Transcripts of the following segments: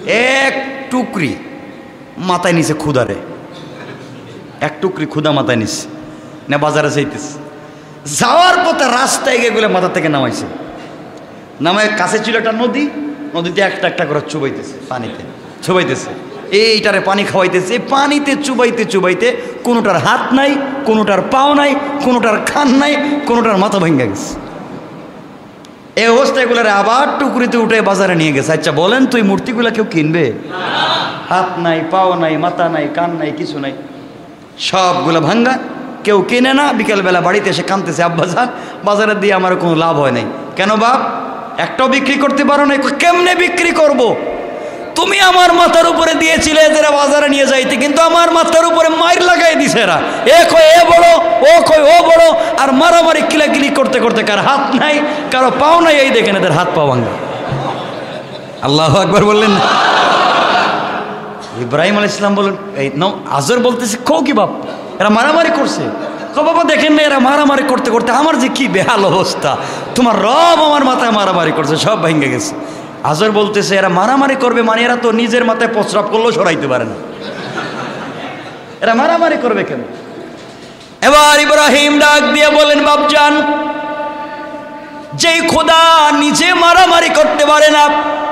এক টুকরি মাথায় নিছে ক্ষুধারে, এক টুকরি ক্ষুধা মাথায় নিছে না বাজারে যাইতেছে। যাওয়ার পথে রাস্তায় গিয়ে গুলো মাথা থেকে নামাইছে, নামায় কাছে ছিল একটা নদী, নদীতে একটা একটা করে চুবাইতেছে, পানিতে চুবাইতেছে, এইটারে পানি খাওয়াইতেছে। পানিতে চুবাইতে চুবাইতে কোনোটার হাত নাই, কোনোটার পাও নাই, কোনোটার খান নাই, কোনোটার মাথা ভেঙে গেছে। এই অবস্থায় এগুলারে আবার টুকরিতে উঠে বাজারে নিয়ে গেছে। আচ্ছা বলেন তো এই মূর্তিগুলা কেউ কিনবে? হাত নাই, পাও নাই, মাথা নাই, কান নাই, কিছু নাই, সবগুলো ভাঙ্গা, কেউ কিনে না। বিকেলবেলা বাড়িতে এসে কাঁদতেছে, আব্বাজান বাজারে দিয়ে আমার কোনো লাভ হয় নাই। কেন বাপ? একটাও বিক্রি করতে পারো না? কেমনে বিক্রি করব? তুমি আমার মাথার উপরে দিয়েছিলে এরা বাজারে নিয়ে যাইতে, কিন্তু আমার মাথার উপরে মাইর লাগাই দিছে এরা। এ কয় এ বড়, ও কয় ও বড়, আর মারামারি কিলাকিলি করতে করতে কার হাত নাই, কারো পাও নাই, এই দেখেন এদের হাত পা ভাঙ্গা। আল্লাহু আকবার বললেন না? ইব্রাহিম আলাইহিস সালাম বলেন, এই আজর বলতেছে কও কি বাপ, এরা মারামারি করছে। বাবা দেখেন না, এরা মারামারি করতে করতে আমার যে কি বেহাল অবস্থা, তোমার রব আমার মাথায় মারামারি করছে, সব ভেঙে গেছে। আজর বলতেছে এরা মারামারি করবে মানে এরা তো নিজের মাথায় প্রস্রাব করলেও সরাইতে পারে না, এরা মারামারি করবে কেন? এবার ইব্রাহিম ডাক দিয়ে বলেন, বাপজান, যেই খোদা নিজে মারামারি করতে পারে না,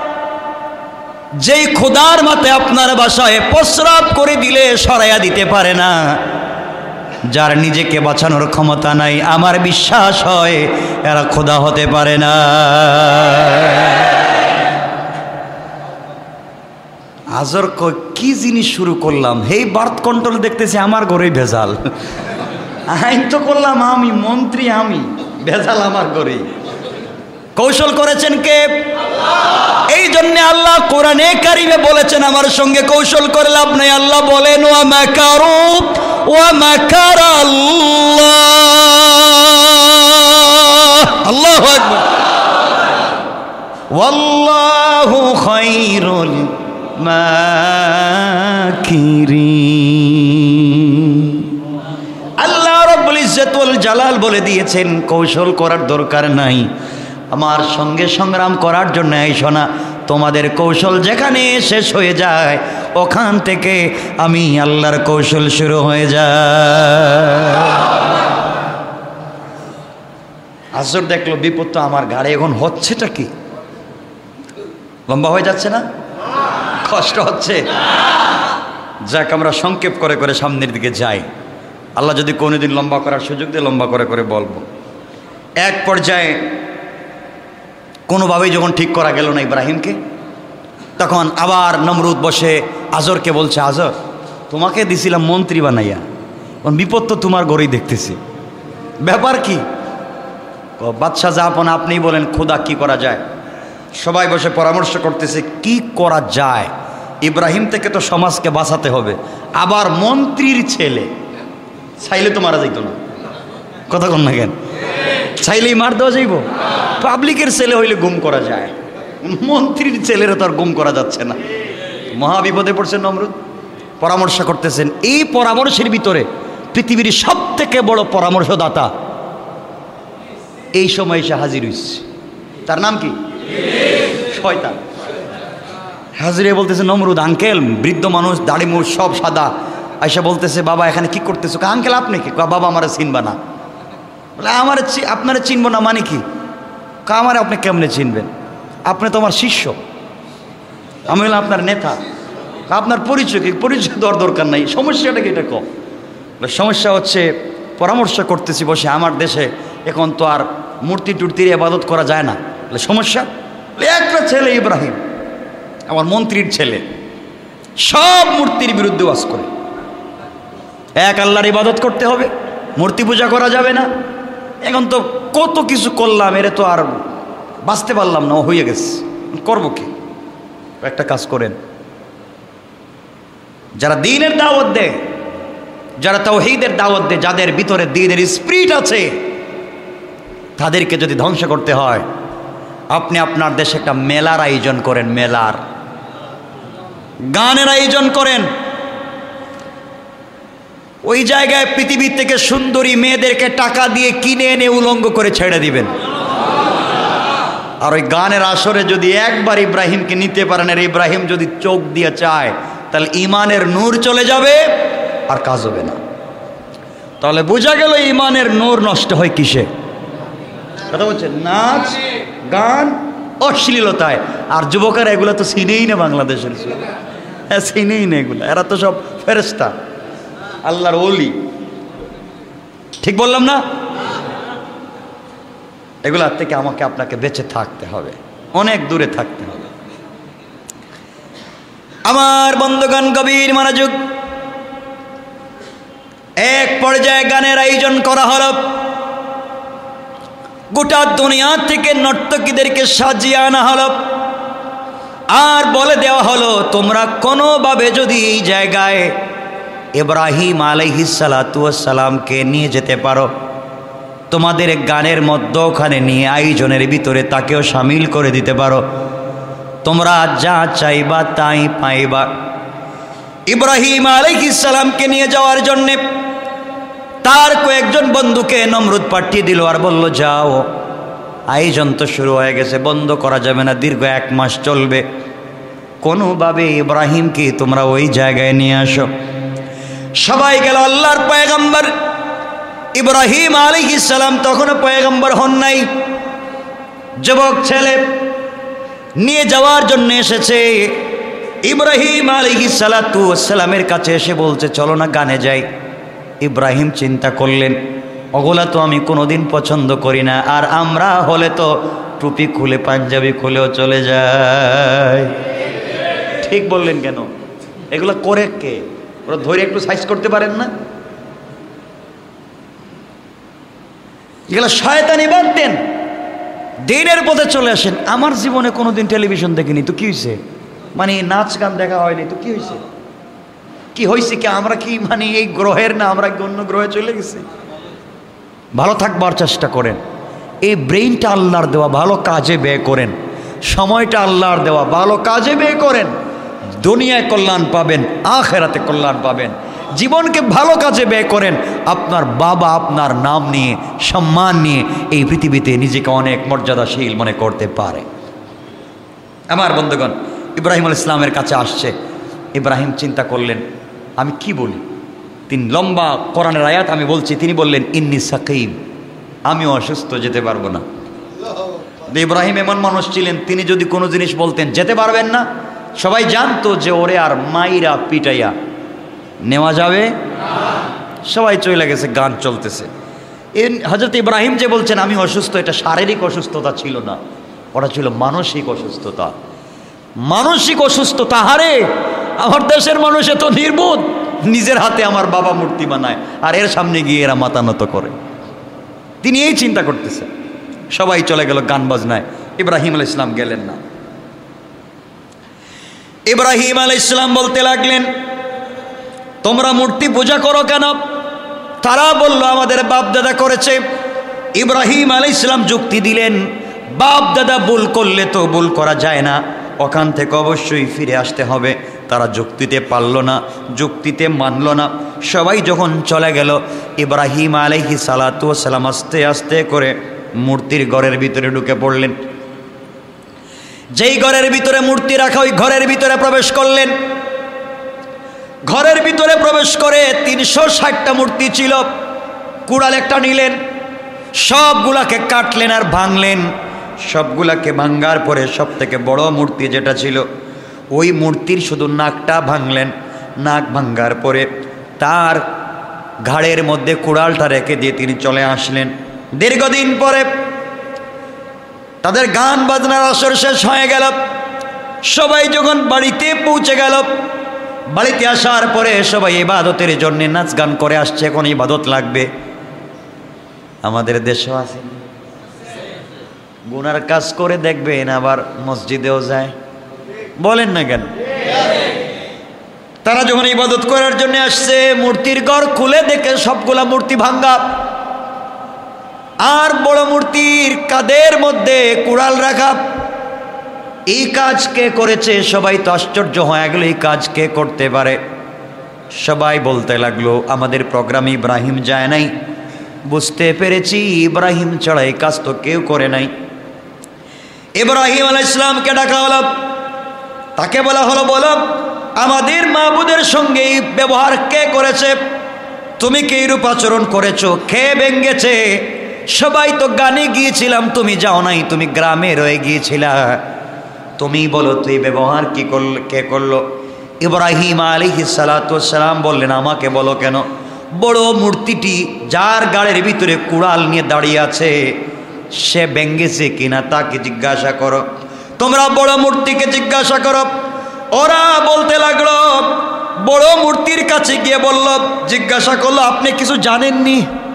যেই খোদার মাথায় আপনার বাসায় প্রস্রাব করে দিলে সরাইয়া দিতে পারে না, যার নিজেকে বাঁচানোর ক্ষমতা নাই, আমার বিশ্বাস হয় এরা খোদা হতে পারে না। আজর কি জিনিস শুরু করলাম, হেই বার্থ কন্ট্রোল দেখতেছি আমার ঘরেই ভেজাল, আইন তো করলাম আমি, মন্ত্রী আমি, ভেজাল আমার ঘরেই। কৌশল করেছেন কে? এই জন্য আল্লাহ কোরআনে কারিমে বলেছেন আমার সঙ্গে কৌশল করে লাভ নাই। আল্লাহ বলেন, ওয়া মাকারু ওয়া মাকারাল্লাহ, আল্লাহু আকবার, ওয়াল্লাহু খায়রুল মাকিরিন। আল্লাহ রাব্বুল ইজ্জত ওয়াল জালাল বলে দিয়েছেন কৌশল করার দরকার নাই, আমার সঙ্গে সংগ্রাম করার জন্য আইসো না। তোমাদের কৌশল যেখানে শেষ হয়ে যায় ওখান থেকে আমি আল্লাহর কৌশল শুরু হয়ে যায়। আজর দেখলো বিপদ তো আমার ঘাড়ে, এখন হচ্ছেটা কি? লম্বা হয়ে যাচ্ছে না? কষ্ট হচ্ছে? যাক, আমরা সংক্ষেপ করে করে সামনের দিকে যাই। আল্লাহ যদি কোনোদিন লম্বা করার সুযোগ দিয়ে লম্বা করে করে বলবো। এক পর্যায়ে কোনোভাবেই যখন ঠিক করা গেল না ইব্রাহিমকে, তখন আবার নমরুদ বসে আজরকে বলছে, আজর তোমাকে দিছিলাম মন্ত্রী বানাইয়া, বিপদ তো তোমার ঘরেই দেখতেছি, ব্যাপার কি? বাদশাহ জাহাপন আপনি বলেন খোদা কি করা যায়? সবাই বসে পরামর্শ করতেছে কি করা যায়। ইব্রাহিম থেকে তো সমাজকে বাঁচাতে হবে, আবার মন্ত্রীর ছেলে, চাইলে তো মারা যাইত না, কথা কন না কেন? চাইলেই মার দেওয়া যাইব? পাবলিকের ছেলে হইলে গুম করা যায়, মন্ত্রীর ছেলেরা তো আর গুম করা যাচ্ছে না। মহা বিপদে পড়ছেন নমরুদ, পরামর্শ করতেছেন। এই পরামর্শের ভিতরে পৃথিবীর সব থেকে বড় পরামর্শদাতা এই সময় এসে হাজির হইছে, তার নাম কি? শয়তান। হাজিরে বলতেছে, নমরুদ আঙ্কেল, বৃদ্ধ মানুষ, দাড়ি মুখ সব সাদা, আয়সা বলতেছে, বাবা এখানে কি করতেছো? আঙ্কেল আপনি কি? বাবা আমার চিনবা না। বলে আমার আপনারা চিনবো না মানে কি? আমার আপনি কেমনে চিনবেন? আপনি তো আমার শিষ্য, আমি হলাম আপনার নেতা, আপনার পরিচয় কি? পরিচয় দেওয়ার দরকার নাই, সমস্যাটা কি? এটা কম। সমস্যা হচ্ছে পরামর্শ করতেছি বসে, আমার দেশে এখন তো আর মূর্তি টুর্তির ইবাদত করা যায় না। সমস্যা একটা ছেলে ইব্রাহিম, আমার মন্ত্রীর ছেলে, সব মূর্তির বিরুদ্ধে ওয়াজ করে, এক আল্লাহর ইবাদত করতে হবে, মূর্তি পূজা করা যাবে না। এখন তো কত কিছু করলাম, এরে তো আর বাঁচতে পারলাম না, হয়ে গেছে, করবো কি? একটা কাজ করেন, যারা দ্বীনের দাওয়াত দেয়, যারা তাওহীদের দাওয়াত দেয়, যাদের ভিতরে দ্বীনের স্পিরিট আছে, তাদেরকে যদি ধ্বংস করতে হয়, আপনি আপনার দেশে একটা মেলার আয়োজন করেন, মেলার গানের আয়োজন করেন। ওই জায়গায় পৃথিবীর থেকে সুন্দরী মেয়েদেরকে টাকা দিয়ে কিনে এনে উলঙ্গ করে ছেড়ে দিবেন। আর ওই গানের আসরে যদি একবার ইব্রাহিমকে নিতে পারেন, আর ইব্রাহিম যদি চোখ দিয়ে চায়, তাহলে ইমানের নূর চলে যাবে আর কাজ হবে না। তাহলে বোঝা গেল ইমানের নূর নষ্ট হয় কিসে? কথা বলছে নাচ, গান, অশ্লীলতায়। আর যুবকেরা এগুলো তো চিনেই না, বাংলাদেশের হ্যাঁ চিনেই না এগুলো। এরা তো সব ফেরেশতা, আল্লাহর ওলি। ঠিক বললাম না? এগুলার থেকে আমাকে আপনাকে বেঁচে থাকতে হবে, অনেক দূরে থাকতে হবে। আমার বন্ধুগণ, গভীর মনোযোগ। এক পর্যায়ে গানের আয়োজন করা হলো। গোটা দুনিয়া থেকে নর্তকীদেরকে সাজিয়ে আনা হলো, আর বলে দেওয়া হলো তোমরা কোনোভাবে যদি এই জায়গায় ইব্রাহিম আলাইহিস সালাতু ওয়াস সালামকে নিয়ে যেতে পারো, তোমাদের গানের মধ্যখানে নিয়ে আয়োজনের ভিতরে তাকেও শামিল করে দিতে পারো, তোমরা যা চাইবা তাই পাইবা। ইব্রাহিম আলাইহিস সালামকে নিয়ে যাওয়ার জন্যে তার কয়েকজন বন্ধুকে নমরুদ পাঠিয়ে দিল, আর বলল যাও, আয়োজন তো শুরু হয়ে গেছে, বন্ধ করা যাবে না, দীর্ঘ 1 মাস চলবে, কোনোভাবে ইব্রাহিমকে তোমরা ওই জায়গায় নিয়ে আসো। সবাই গেল। আল্লাহর পয়গম্বর ইব্রাহিম আলাইহিস সালাম তখনও পয়গম্বর হন নাই, যুবক ছেলে নিয়ে যাওয়ার জন্য এসেছে। ইব্রাহিম আলাইহিস সালাতু ওয়াস সালামের কাছে এসে বলছে চলো না গানে যাই। ইব্রাহিম চিন্তা করলেন, ওগুলা তো আমি কোনোদিন পছন্দ করি না, আর আমরা হলে তো টুপি খুলে পাঞ্জাবি খুলেও চলে যায়। ঠিক বললেন কেন? এগুলো করে কে? ওরা ধরে একটু সাইজ করতে পারেন না? এগুলো শয়তানি বাদ দেন, দিনের পথে চলে আসেন। আমার জীবনে কোনোদিন টেলিভিশন দেখিনি, তো কি হয়েছে? মানে নাচ গান দেখা হয়নি, তো কি হয়েছে? কি হয়েছে? কি আমরা কি মানে এই গ্রহের না, আমরা কি অন্য গ্রহে চলে গেছি? ভালো থাকবার চেষ্টা করেন। এই ব্রেইনটা আল্লাহর দেওয়া, ভালো কাজে ব্যয় করেন। সময়টা আল্লাহর দেওয়া, ভালো কাজে ব্যয় করেন। দুনিয়ায় কল্যাণ পাবেন, আখেরাতে কল্যাণ পাবেন। জীবনকে ভালো কাজে ব্যয় করেন। আপনার বাবা আপনার নাম নিয়ে, সম্মান নিয়ে এই পৃথিবীতে নিজেকে অনেক মর্যাদাশীল মনে করতে পারে। আমার বন্ধুগণ, ইব্রাহিম আলাইহিস সালামের কাছে আসছে। ইব্রাহিম চিন্তা করলেন আমি কি বলি? তিনি লম্বা কোরআনের আয়াত আমি বলছি, তিনি বললেন ইন্নী সাকিম, আমি অসুস্থ, যেতে পারবো না। ইব্রাহিম এমন মানুষ ছিলেন, তিনি যদি কোনো জিনিস বলতেন যেতে পারবেন না, সবাই জানতো যে ওরে আর মাইরা পিটাইয়া নেওয়া যাবে। সবাই চলে গেছে, গান চলতেছে। হযরত ইব্রাহিম যে বলছেন আমি অসুস্থ, এটা শারীরিক অসুস্থতা ছিল না, ওটা ছিল মানসিক অসুস্থতা। মানসিক অসুস্থতা। হারে আমার দেশের মানুষ এত নির্বোধ, নিজের হাতে আমার বাবা মূর্তি বানায়, আর এর সামনে গিয়ে এরা মাথা নত করে। তিনি এই চিন্তা করতেছেন। সবাই চলে গেল গান বাজনায়, ইব্রাহিম আলাইহিস সালাম গেলেন না। ইব্রাহিম আলাইহিস সালাম বলতে লাগলেন তোমরা মূর্তি পূজা করো কেন? তারা বলল আমাদের বাপ দাদা করেছে। ইব্রাহিম আলাইহিস সালাম যুক্তি দিলেন, বাপ দাদা ভুল করলে তো ভুল করা যায় না, ওখান থেকে অবশ্যই ফিরে আসতে হবে। তারা যুক্তিতে পারল না, যুক্তিতে মানল না। সবাই যখন চলে গেল, ইব্রাহিম আলাইহিস সালাতু ওয়াস সালাম আস্তে আস্তে করে মূর্তির ঘরের ভিতরে ঢুকে পড়লেন। যেই ঘরের ভিতরে মূর্তি রাখা, ওই ঘরের ভিতরে প্রবেশ করলেন। ঘরের ভিতরে প্রবেশ করে 360টা মূর্তি ছিল। কুড়াল একটা নিলেন, সবগুলাকে কাটলেন আর ভাঙলেন। সবগুলাকে ভাঙ্গার পরে সব থেকে বড় মূর্তি যেটা ছিল, ওই মূর্তির শুধু নাকটা ভাঙলেন। নাক ভাঙ্গার পরে তার ঘাড়ের মধ্যে কুড়ালটা রেখে দিয়ে তিনি চলে আসলেন। দীর্ঘদিন পরে তাদের গান বাজনার আসর শেষ হয়ে গেল। সবাই যখন বাড়িতে পৌঁছে গেল, বাড়িতে আসার পরে সবাই ইবাদতের জন্য নাচ গান করে আসছে। এখন ইবাদত লাগবে। আমাদের দেশেও আছে, গুনার কাজ করে দেখবেন আবার মসজিদেও যায়, বলেন না কেন? তারা যখন ইবাদত করার জন্য আসছে, মূর্তির ঘর খুলে দেখে সবগুলা মূর্তি ভাঙ্গা, আর বড় মূর্তির কাঁধের মধ্যে কুড়াল রাখা। এই কাজ কে করেছে? সবাই তো আশ্চর্য হয়ে গেল, এই কাজ কে করতে পারে? সবাই বলতে লাগলো আমাদের প্রোগ্রামে ইব্রাহিম যায় নাই। বুঝতে পেরেছি ইব্রাহিম ছাড়া এই কাজ তো কেউ করে নাই। ইব্রাহিম আলাইহিস সালামকে ডাকা হলো, তাকে বলা হলো, বলো আমাদের মাবুদের সঙ্গে এই ব্যবহার কে করেছে? তুমি কে রূপ আচরণ করেছো? কে ভেঙ্গেছে? সবাই তো গানে গিয়েছিলাম, তুমি যাও নাই, তুমি গ্রামে রয়ে গিয়েছিলা, তুমি বলো তুই ব্যবহার কি করল, কে করলো? ইব্রাহিম আলাইহিস সালাতু ওয়াস সালাম বললেন, আমাকে বলো কেন? বড় মূর্তিটি যার গাড়ির ভিতরে কুড়াল নিয়ে দাঁড়িয়ে আছে সে ভেঙ্গেছে কিনা তাকে জিজ্ঞাসা করো। তোমরা বড় মূর্তিকে জিজ্ঞাসা করো। ওরা বলতে লাগলো, বড় মূর্তির কাছে গিয়ে বলল, জিজ্ঞাসা করলো, আপনি কিছু জানেননি?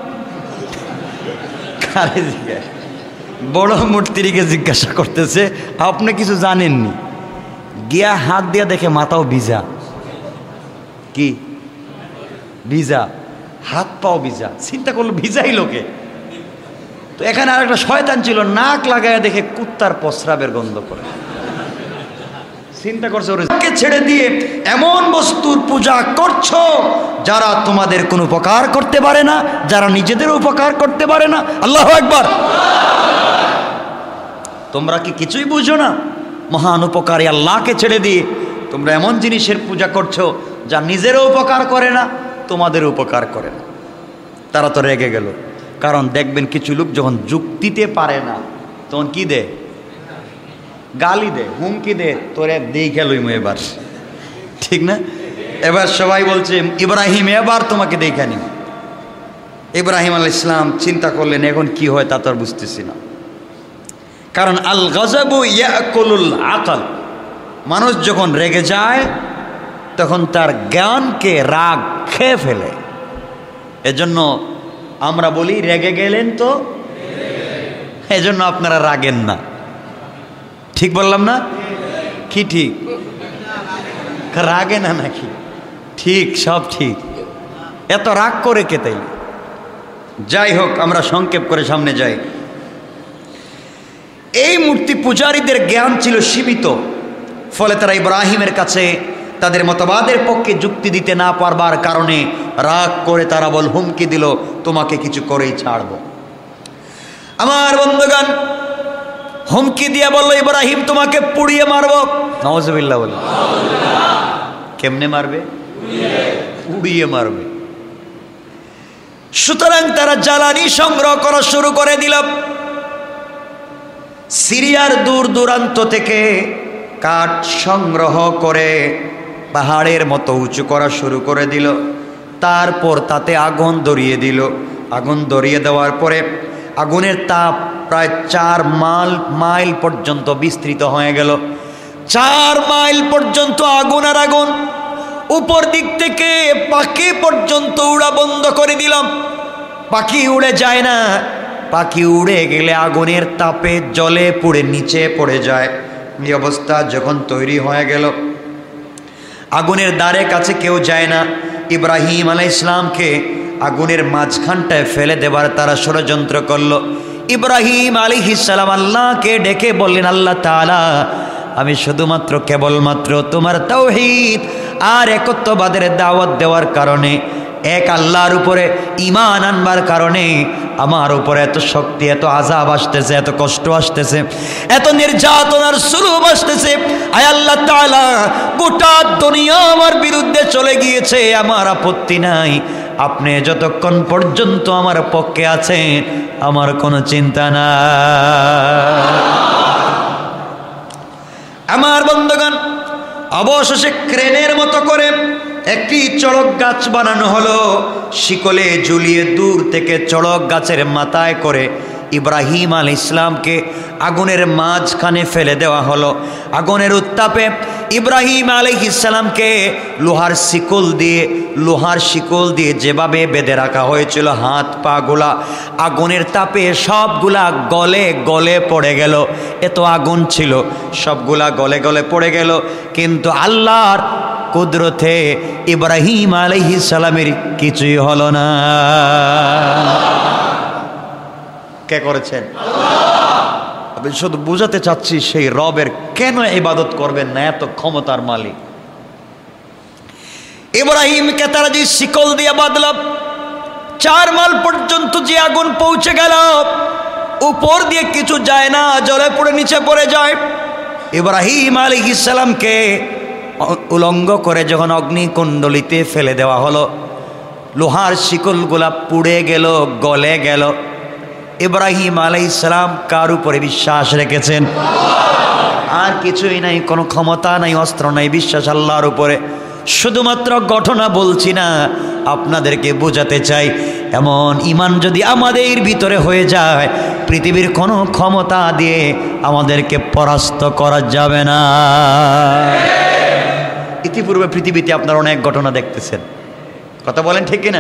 বড় মূর্তিকে জিজ্ঞাসা করতেছে, আপনি কিছু জানেননি? গিয়া হাত দিয়া দেখে মাথাও ভিজা। কি ভিজা? হাত পাও ভিজা। চিন্তা করলো ভিজাই লোকে। তো এখানে আর একটা শয়তান ছিল, নাক লাগায় দেখে কুত্তার প্রস্রাবের গন্ধ করে। চিন্তা করছে ওকে ছেড়ে দিয়ে এমন বস্তুর পূজা করছো যারা তোমাদের কোনো উপকার করতে পারে না, যারা নিজেদের উপকার করতে পারে না। আল্লাহু আকবার। তোমরা কি কিছুই বুঝো না? মহান উপকারী আল্লাহকে ছেড়ে দিয়ে তোমরা এমন জিনিসের পূজা করছো যা নিজেরও উপকার করে না, তোমাদেরও উপকার করে না। তারা তো রেগে গেল, কারণ দেখবেন কিছু লোক যখন যুক্তিতে পারে না তখন কি দে? গালি দে, হুমকি দে, তোরে দিয়ে গেলইম এবার, ঠিক না? এবার সবাই বলছে, ইব্রাহিম এবার তোমাকে দেখে নিব। ইব্রাহিম আলাইহিস সালাম চিন্তা করলেন, এখন কি হয় তা তো আর বুঝতেছি না। কারণ আল গযবু ইয়াকুলুল আকল, মানুষ যখন রেগে যায় তখন তার জ্ঞানকে রাগ খেয়ে ফেলে। এজন্য আমরা বলি রেগে গেলেন তো, এজন্য আপনারা রাগেন না। ঠিক বললাম না? কি ঠিক? রাগে না নাকি? ঠিক, সব ঠিক। এত রাগ করে কে তাই? যাই হোক, আমরা সংক্ষেপ করে সামনে যাই। এই মূর্তি পূজারীদের জ্ঞান ছিল সীমিত, ফলে তারা ইব্রাহিমের কাছে তাদের মতবাদের পক্ষে যুক্তি দিতে না পারবার কারণে রাগ করে তারা হুমকি দিল, তোমাকে কিছু করেই ছাড়ব। আমার বন্ধুগণ, হুমকি দিয়ে বলল, ইব্রাহিম তোমাকে পুড়িয়ে মারব। নাউজুবিল্লাহ বলে। কেমনে মারবে? পুড়িয়ে মারবে। সুতরাং তারা জ্বালানি সংগ্রহ করা শুরু করে দিল। সিরিয়ার দূর দূরান্ত থেকে কাঠ সংগ্রহ করে পাহাড়ের মতো উঁচু করা শুরু করে দিল। তারপর তাতে আগুন ধরিয়ে দিল। আগুন ধরিয়ে দেওয়ার পরে আগুনের তাপ প্রায় 4 মাইল পর্যন্ত বিস্তৃত হয়ে গেল। 4 মাইল পর্যন্ত আগুন আর আগুন। উপর দিক থেকে পাখি পর্যন্ত উড়া বন্ধ করে দিলাম। পাখি উড়ে যায় না। পাখি উড়ে গেলে আগুনের তাপে জলে পুড়ে নিচে পড়ে যায়। এই অবস্থা যখন তৈরি হয়ে গেল, আগুনের দ্বারে কাছে কেউ যায় না। ইব্রাহিম আলাইহিস সালামকে আগুনের মাঝখানটায় ফেলে দেবার তারা ষড়যন্ত্র করল। ইব্রাহিম আলাইহিস সালাম আল্লাহকে ডেকে বললেন, আল্লাহ তাআলা, আমি শুধুমাত্র কেবলমাত্র তোমার তাওহীদ আর একত্ববাদের দাওয়াত দেওয়ার কারণে, এক আল্লাহর উপরে ঈমান আনবার কারণে আমার উপরে এত শক্তি, এত আযাব আসতেছে, এত কষ্ট আসতেছে, এত নির্যাতনার সুলুম আসতেছে। আয় আল্লাহ তাআলা, গোটা দুনিয়া আমার বিরুদ্ধে চলে গিয়েছে, আমার আপত্তি নাই। আপনি যতক্ষণ পর্যন্ত আমার পক্ষে আছেন আমার কোনো চিন্তা নাই। আমার বন্ধুগণ, অবশেষে ক্রেনের মতো করে একটি চড়ক গাছ বানানো হলো। শিকলে ঝুলিয়ে দূর থেকে চড়ক গাছের মাথায় করে ইব্রাহিম আলাইহিস সালামকে আগুনের মাঝখানে ফেলে দেওয়া হলো। আগুনের উত্তাপে ইব্রাহিম আলাইহিস সালামকে লোহার শিকল দিয়ে যেভাবে বেঁধে রাখা হয়েছিল, হাত পা গুলা আগুনের তাপে সবগুলা গলে গলে পড়ে গেল। এত আগুন ছিল, সবগুলা গলে গলে পড়ে গেল। কিন্তু আল্লাহর কুদরতে ইব্রাহিম আলাইহিস সালামের কিছুই হলো না। কে করেছেন? আমি শুধু বুঝাতে চাচ্ছি সেই রবের কেন ইবাদত করবেন না, এত ক্ষমতার মালিক। ইব্রাহিমকে তারা যে শিকল দিয়ে বাঁধল, 4 মাইল পর্যন্ত যে আগুন পৌঁছে গেল, উপর দিয়ে কিছু যায় না, জলে পড়ে নিচে পড়ে যায়। ইব্রাহিম আলাইহিস সালামকে উলঙ্গ করে যখন অগ্নিকুণ্ডলিতে ফেলে দেওয়া হলো, লোহার শিকলগুলা পুড়ে গেল, গলে গেল। ইব্রাহিম আলাইহিস সালাম কার উপরে বিশ্বাস রেখেছেন? আর কিছুই নাই, কোনো ক্ষমতা নাই, অস্ত্র নাই, বিশ্বাস আল্লাহর উপরে। শুধুমাত্র ঘটনা বলছি না, আপনাদেরকে বোঝাতে চাই, এমন ইমান যদি আমাদের ভিতরে হয়ে যায়, পৃথিবীর কোনো ক্ষমতা দিয়ে আমাদেরকে পরাস্ত করা যাবে না। ইতিপূর্বে পৃথিবীতে আপনারা অনেক ঘটনা দেখতেছেন, কথা বলেন ঠিক কিনা?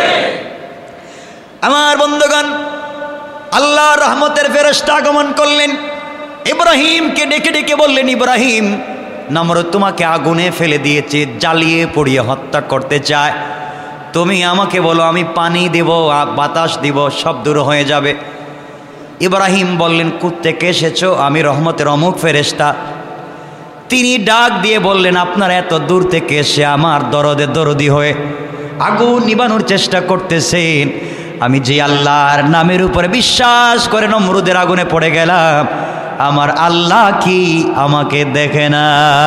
আমার বন্ধুগণ, আল্লাহর রহমতের ফেরেশতা আগমন করলেন, ইব্রাহিমকে ডেকে ডেকে বললেন, ইব্রাহিম, নমরুদ তোমাকে আগুনে ফেলে দিয়েছে, জ্বালিয়ে পুড়িয়ে হত্যা করতে চায়, তুমি আমাকে বলো, আমি পানি দেব, বাতাস দিব, সব দূর হয়ে যাবে। ইব্রাহিম বললেন, কোত্থেকে এসেছো? আমি রহমতের অমুক ফেরেশতা। তিনি ডাক দিয়ে বললেন, আপনার এত দূর থেকে এসে আমার দরদে দরদি হয়ে আগুন নিবানোর চেষ্টা করতেছেন, আমি যে আল্লাহর নামের উপরে বিশ্বাস করে নমরুদের আগুনে পড়ে গেলাম, আমার আল্লাহ কি আমাকে দেখে না?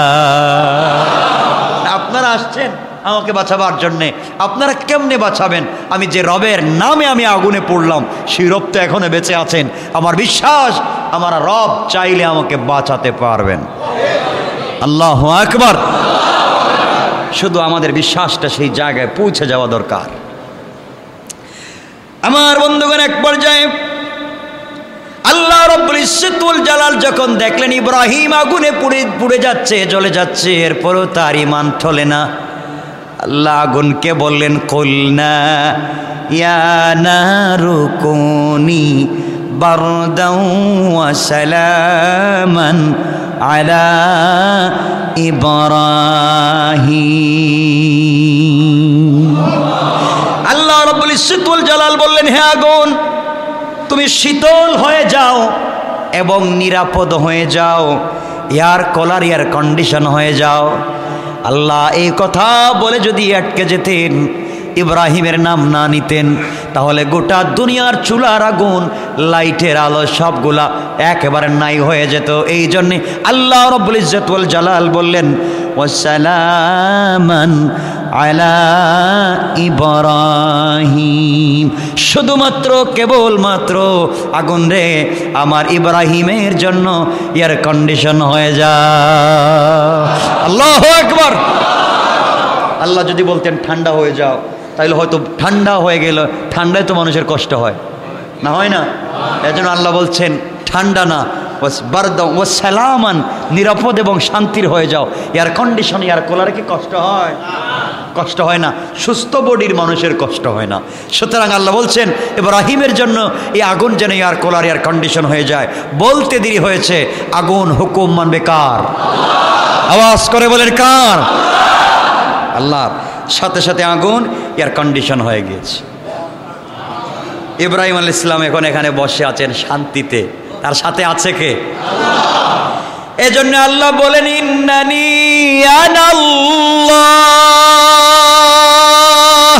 আপনারা আসছেন আমাকে বাঁচাবার জন্যে, আপনারা কেমনে বাঁচাবেন? আমি যে রবের নামে আমি আগুনে পড়লাম, সেই রব তো এখনো বেঁচে আছেন। আমার বিশ্বাস, আমার রব চাইলে আমাকে বাঁচাতে পারবেন। আল্লাহু আকবার। শুধু আমাদের বিশ্বাসটা সেই জায়গায় পৌঁছে যাওয়া দরকার। আমার বন্ধুগণ, এক পর্যায়ে আল্লাহ রাব্বুল ইজ্জত ওয়াল জালাল যখন দেখলেন ইব্রাহিম আগুনে পুড়ে যাচ্ছে, জ্বলে যাচ্ছে, এরপরও তার ঈমান টলে না, আল্লাহ আগুনকে বললেন, কুলনা ইয়া নারু কুনি বারদাও ওয়া সালামান আলা ইব্রাহিম। আল্লাহ রাব্বুল ইজ্জত ওয়াল জালাল বললেন, হে আগুন, তুমি শীতল হয়ে যাও এবং নিরাপদ হয়ে যাও, এয়ার কলার, এয়ার কন্ডিশন হয়ে যাও। আল্লাহ এই কথা বলে যদি আটকে যেতেন, ইব্রাহিমের নাম না নিতেন, তাহলে গোটা দুনিয়ার চুলার আগুন, লাইটের আলো সবগুলা একেবারে নাই হয়ে যেত। এই জন্যে আল্লাহ রাব্বুল ইজ্জত ওয়াল জালাল বললেন, ওয়াসালামান আলা ইব্রাহিম, শুধুমাত্র কেবলমাত্র আগুন রে আমার ইব্রাহিমের জন্য এয়ার কন্ডিশন হয়ে যা। আল্লাহু আকবার। আল্লাহ যদি বলতেন ঠান্ডা হয়ে যাও, তাহলে হয়তো ঠান্ডা হয়ে গেল, ঠান্ডায় তো মানুষের কষ্ট হয় না, হয় না? এজন্য আল্লাহ বলছেন ঠান্ডা না, বারদাও ওয়া সালামান, নিরাপদ এবং শান্তির হয়ে যাও। এয়ার কন্ডিশন, এয়ার কুলারে কি কষ্ট হয়? কষ্ট হয় না। সুস্থ বডির মানুষের কষ্ট হয় না। সুতরাং আল্লাহ বলছেন ইব্রাহিমের জন্য এই আগুন যেন এয়ার কুলার, এয়ার কন্ডিশন হয়ে যায়। বলতে দেরি হয়েছে, আগুন হুকুম মানবে কার? আওয়াজ করে বলেন কার? আল্লাহ। সাথে সাথে আগুন এয়ার কন্ডিশন হয়ে গিয়েছে। ইব্রাহিম আলাইহিস সালাম এখন এখানে বসে আছেন শান্তিতে, তার সাথে আছে কে? এজন্য আল্লাহ বলেন, ইন্নানি আনাল্লাহ,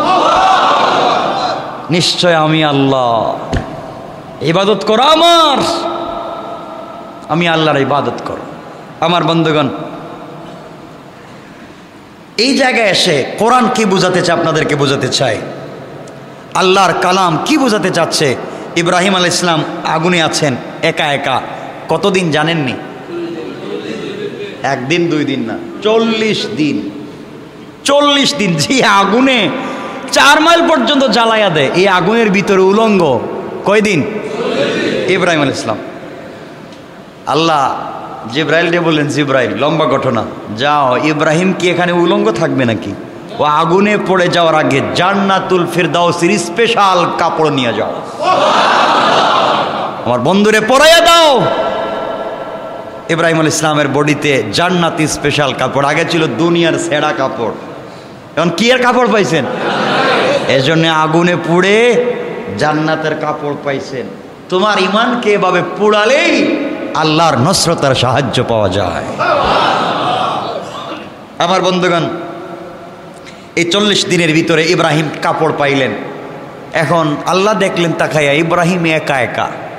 নিশ্চয় আমি আল্লাহ। ইবাদত করো আমার, আমি আল্লাহর ইবাদত করো। আমার বন্ধুগণ, এই জায়গায় এসে কোরআন কি বোঝাতে চায় আপনাদেরকে বোঝাতে চাই, আল্লাহর কালাম কি বোঝাতে চাচ্ছে। ইব্রাহিম আলাইহিস সালাম আগুনে আছেন একা একা, কতদিন জানেননি? একদিন দুই দিন না, 40 দিন। 40 দিন যে আগুনে 4 মাইল পর্যন্ত জ্বালাইয়া দেয়, এই আগুনের ভিতরে উলঙ্গ কয়দিন? ইব্রাহিম আলাইহিস সালাম। আল্লাহ জিব্রাইলকে বললেন, জিব্রাইল, লম্বা ঘটনা, যাও, ইব্রাহিম কি এখানে উলঙ্গ থাকবে নাকি? ও আগুনে পড়ে যাওয়ার আগে জান্নাতুল ফিরদাউসের স্পেশাল কাপড় নিয়ে যাও, আমার বন্ধুরে পরাইয়া দাও। ইব্রাহিম আলাইহিস সালামের বডিতে জান্নাতি স্পেশাল কাপড়, আগে ছিল দুনিয়ার সেরা কাপড়, এখন কি এর কাপড় পাইছেন? এজন্য আগুনে পুড়ে জান্নাতের কাপড় পাইছেন। তোমার ইমানকে এভাবে পুড়ালেই আল্লাহর নসরতার সাহায্য পাওয়া যায়। আমার বন্ধুগণ, এই 40 দিনের ভিতরে ইব্রাহিম কাপড় পাইলেন। এখন আল্লাহ দেখলেন তাকাইয়া, ইব্রাহিম একা একা,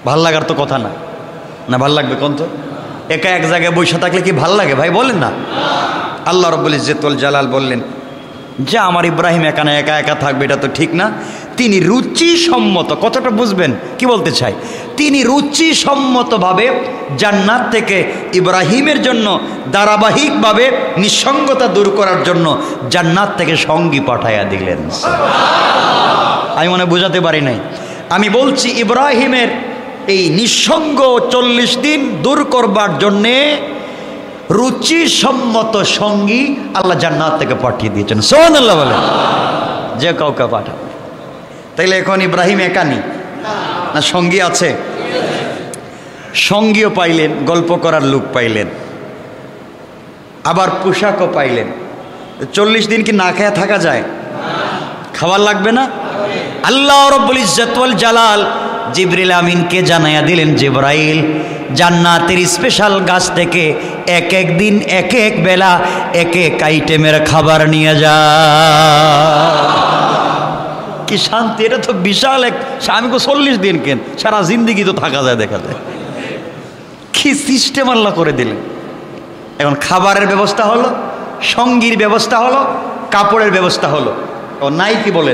ভাল লাগার তো কথা না, না ভাল লাগবে কোন তো? একা এক জায়গায় বসে থাকলে কি ভাল লাগে ভাই, বলেন না? আল্লাহ রাব্বুল ইজ্জত ওয়াল জালাল বললেন যে আমার ইব্রাহিম এখানে একা একা থাকবে, এটা তো ঠিক না। তিনি রুচিসম্মত, কথাটা বুঝবেন কি বলতে চাই, তিনি রুচিসম্মতভাবে জান্নাত থেকে ইব্রাহিমের জন্য ধারাবাহিকভাবে নিঃসঙ্গতা দূর করার জন্য জান্নাত থেকে সঙ্গী পাঠাইয়া দিলেন। আমি মনে বোঝাতে পারি নাই। আমি বলছি ইব্রাহিমের এই নিঃসঙ্গ 40 দিন দূর করবার জন্যে রুচিসম্মত সঙ্গী আল্লাহ জান্নাত থেকে পাঠিয়ে দিয়েছেন। সুবহানাল্লাহ বলে, যে কাউকে পাঠান। তাইলে এখন ইব্রাহিম একানি না সঙ্গী আছে? সঙ্গীও পাইলেন, গল্প করার লোক পাইলেন, আবার পোশাকও পাইলেন। 40 দিন কি না খেয়ে থাকা যায়? খাবার লাগবে না? আল্লাহ রাব্বুল ইজ্জত ওয়াল জালাল জিবরিল আমিনকে জানাইয়া দিলেন, জিবরাইল জান্নাতের স্পেশাল গাছ থেকে এক এক দিন এক এক বেলা এক এক আইটেমের খাবার নিয়ে যা। কি শান্তি! এটা তো বিশাল এক, আমি 40 দিন কেন, সারা জিন্দিগি তো থাকা যায়, দেখা যায়। কি সিস্টেম আল্লাহ করে দিলেন। এখন খাবারের ব্যবস্থা হলো, সঙ্গীর ব্যবস্থা হলো, কাপড়ের ব্যবস্থা হলো। নাই কি বলেন?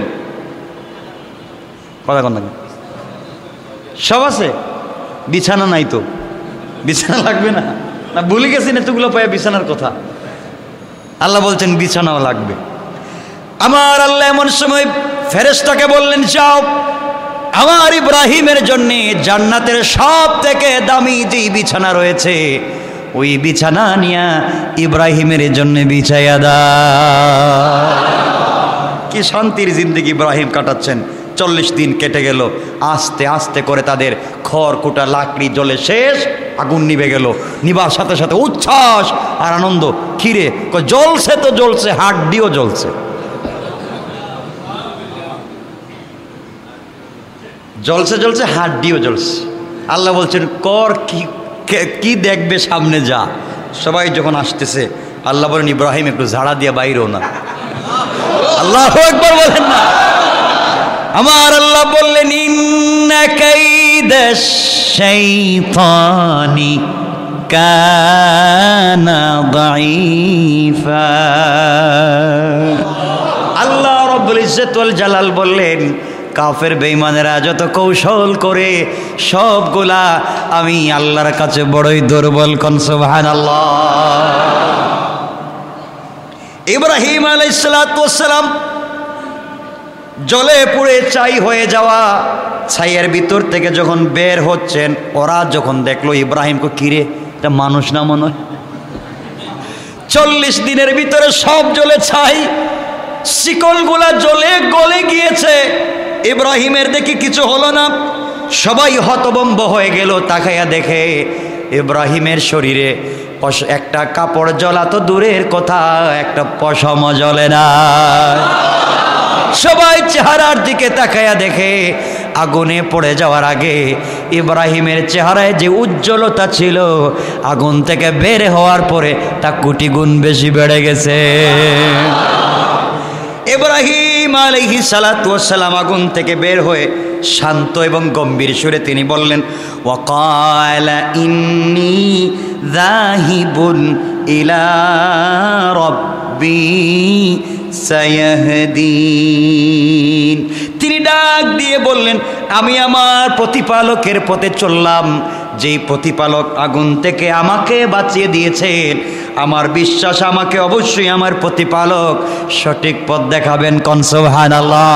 কথা কন না, সব আছে। বিছানা নাই তো, বিছানা লাগবে না? না ভুলে গেছি না এতগুলো পায়ে বিছানার কথা। আল্লাহ বলছেন বিছানাও লাগবে। আমার আল্লাহ এমন সময় ফেরেশতাকে বললেন, যাও আমার ইব্রাহিমের জন্য জান্নাতের সব থেকে দামি যে বিছানা রয়েছে ওই বিছানা নিয়া ইব্রাহিমের জন্য বিছাইয়া দাও। কি শান্তির জিন্দেগি ইব্রাহিম কাটাচ্ছেন। 40 দিন কেটে গেল, আস্তে আস্তে করে তাদের খড়কুটা লাকড়ি জ্বলে শেষ, আগুন নিভে গেল। নিবার সাথে সাথে উচ্ছ্বাস আর আনন্দ। খিরে জ্বলছে তো জ্বলছে, হাড্ডিও জ্বলছে। জ্বলছে জ্বলছে, হাড্ডিও জ্বলছে। আল্লাহ বলছেন কর, কি দেখবে সামনে যা। সবাই যখন আসতেছে আল্লাহ বলেন, ইব্রাহিম একটু ঝাড়া দিয়ে বাইরেও না। আল্লাহু আকবার বলেন না। আমার আল্লাহ বললেন, ইন্না কাইদাশ শাইতানি কানা দাঈফা। আল্লাহ রাব্বুল ইজ্জত ওয়াল জালাল বললেন, কাফের বেঈমানেরা যত কৌশল করে সবগুলা আমি আল্লাহর কাছে বড়ই দুর্বল। কোন সুবহানাল্লাহ। ইব্রাহিম আলাইহিস সালাতু ওয়াস সালাম জলে পুড়ে ছাই হয়ে যাওয়া ছাইয়ের ভিতর থেকে যখন বের হচ্ছেন, ওরা যখন দেখলো ইব্রাহিমকে, কিরে এটা মানুষ না মনে হয়। 40 দিনের ভিতরে সব জ্বলে ছাই, শিকলগুলা জ্বলে গলে গিয়েছে। ইব্রাহিমের দেখি কিছু হলো না। সবাই হতভম্ব হয়ে গেল। তাকাইয়া দেখে ইব্রাহিমের শরীরে একটা কাপড় জ্বলা তো দূরের কথা, একটা পশম জ্বলে না। সবাই চেহারার দিকে তাকাইয়া দেখে আগুনে পড়ে যাওয়ার আগে ইব্রাহিমের চেহারায় যে উজ্জ্বলতা ছিল, আগুন থেকে বের হওয়ার পরে তা কোটি গুণ বেশি বেড়ে গেছে। ইব্রাহিম আলাইহিস সালাতু ওয়াস সালাম আগুন থেকে বের হয়ে শান্ত এবং গম্ভীর সুরে তিনি বললেন, ওয়াকালা ইন্নী যাহিবুন ইলা রাব্বি সায়াহদিন। তিনি ডাক দিয়ে বললেন, আমি আমার প্রতিপালকের পথে চললাম, যেই প্রতিপালক আগুন থেকে আমাকে বাঁচিয়ে দিয়েছেন। আমার বিশ্বাস আমাকে অবশ্যই আমার প্রতিপালক সঠিক পথ দেখাবেন। কোন সুবহানাল্লাহ।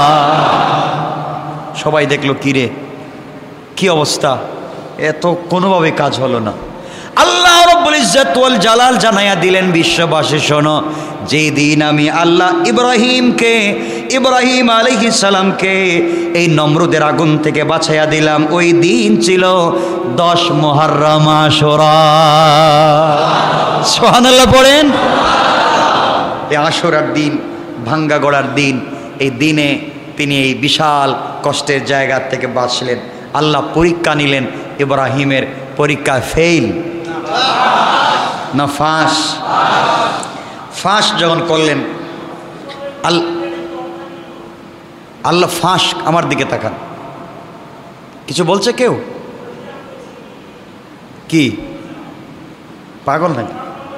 সবাই দেখলো, কিরে কি অবস্থা, এত কোনোভাবে কাজ হলো না। আল্লাহ রাব্বুল ইজ্জত ওয়াল জালাল জানাইয়া দিলেন, বিশ্ববাসী শোনো, যেই দিন আমি আল্লাহ ইব্রাহিম আলাইহিস সালামকে এই নমরুদের আগুন থেকে বাঁচাইয়া দিলাম, ওই দিন ছিল 10 মুহররম আশুরা। সুবহানাল্লাহ পড়েন। এই আশুরার দিন, ভাঙ্গা গড়ার দিন, এই দিনে তিনি এই বিশাল কষ্টের জায়গা থেকে বাঁচলেন। আল্লাহ পরীক্ষা নিলেন। ইব্রাহিমের পরীক্ষা ফেল না ফাঁস? ফাঁস যখন করলেন, আল্লাহ ফাঁস, আমার দিকে তাকান। কিছু বলছে কেউ? কি পাগল নাকি?